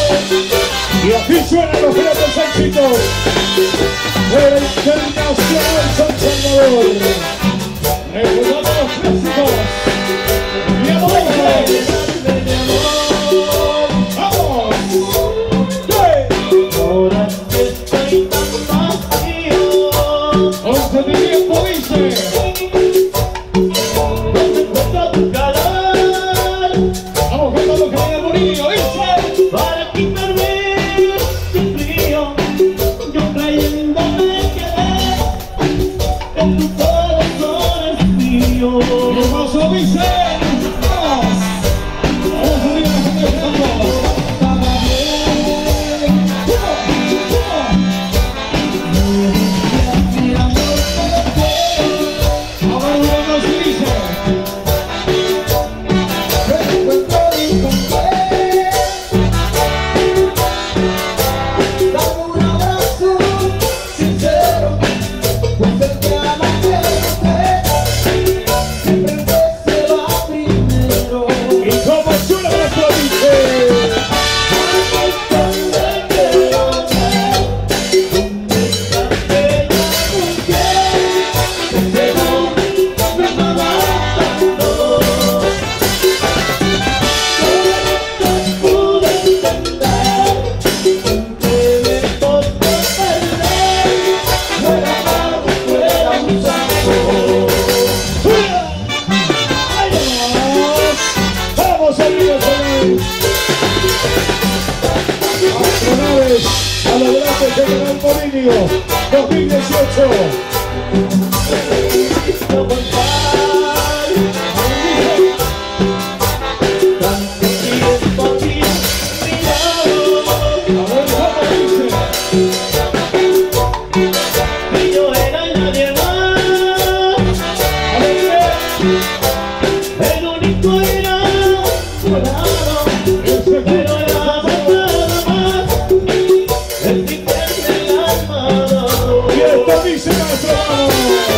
Y aquí suenan los grandes éxitos de la Internacional San Salvador. Recordando los clásicos. ¡Mi amor! ¡Vamos! Ahora que estoy tan vacío, once de tiempo dice. ¿dónde encuentro tu calor? Vamos cantando que viene el Molinio, dice. Para quitarme este frío, yo creyéndome que en tu corazón es mío. Y el paso dice. Vamos. Vamos a ver la gente cantando. Estaba bien, mi amor, pero Ahora uno nos dice. te encuentro incompleto. Dame un abrazo sincero, pues el que ama siempre, siempre se va primero. Y como suena nuestro dice. ¿Dónde quiero ver? ¿Dónde está aquella mujer que según me amaba tanto? Nunca pude entender en qué me costó perder. Fuera amado, fuera un santo. Vamos a Río Janeiro. Astronaves a la grande General Molinio dos mil dieciocho. No contar, tanto tiempo aquí mirado, A ver cómo dice. y yo era nadie más. A ver El único era volado, ese pero era nada más. El que tiene el alma dado. y esto dice nuestro hermano.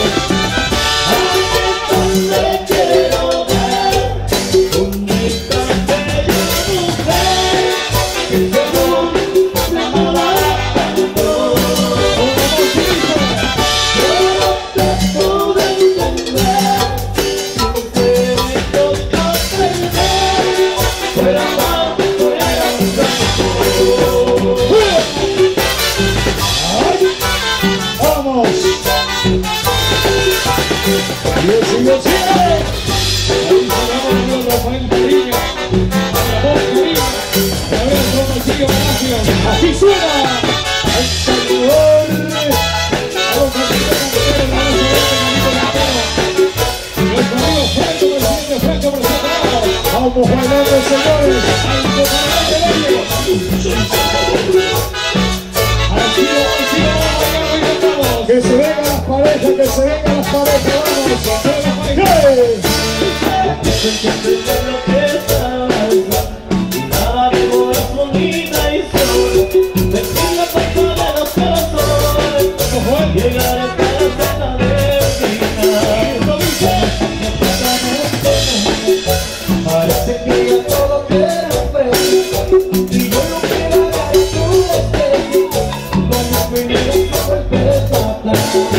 ¿Dónde quiero ver? ¿Dónde está aquella mujer que según me amaba tanto? Yo no te pude entender, siempre me tocó perder. Fuera amado, fuera un santo. Vamos. Y el señor sigue. Ahí sonamos con Rafael Cariño. Ramón Cariño. Y a ver cómo sigue Palacio. Así suena. El Salvador. Vamos a tener que hacer el balance de este camino cantero. Nuestro amigo Franco Presidente, Franco Presidente. Vamos bailando, señores. Al comandante Valle. Así lo, así lo vamos a bailar, hoy cantamos. Que se vengan las parejas, que se vengan las parejas. Vamos. Que se vengan las parejas. Lo que sabes, nada de corazón ni traición. Decir la puerta de los corazones, llegar hasta la cena del final. Parece que ya todo queda fresco, y yo no quiero hablar de tu destino, como vinieron todo el peso atrás.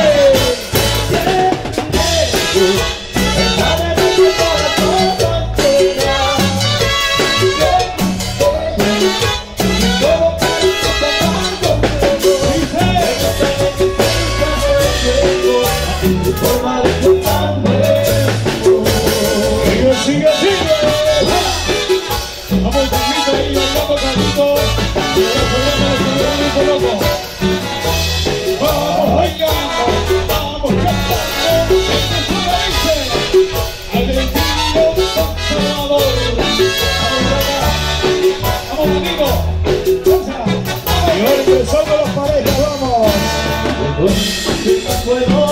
Sigue, sigue. Vamos, Carlito, ahí bailando, Carlito. Y ahora ponemos el señor Carlito loco. Vamos bailando, vamos cantando. Este dice, Argentino San Salvador. Vamos, vamos, amigo. Y ahora empezando las parejas, vamos. Bueno,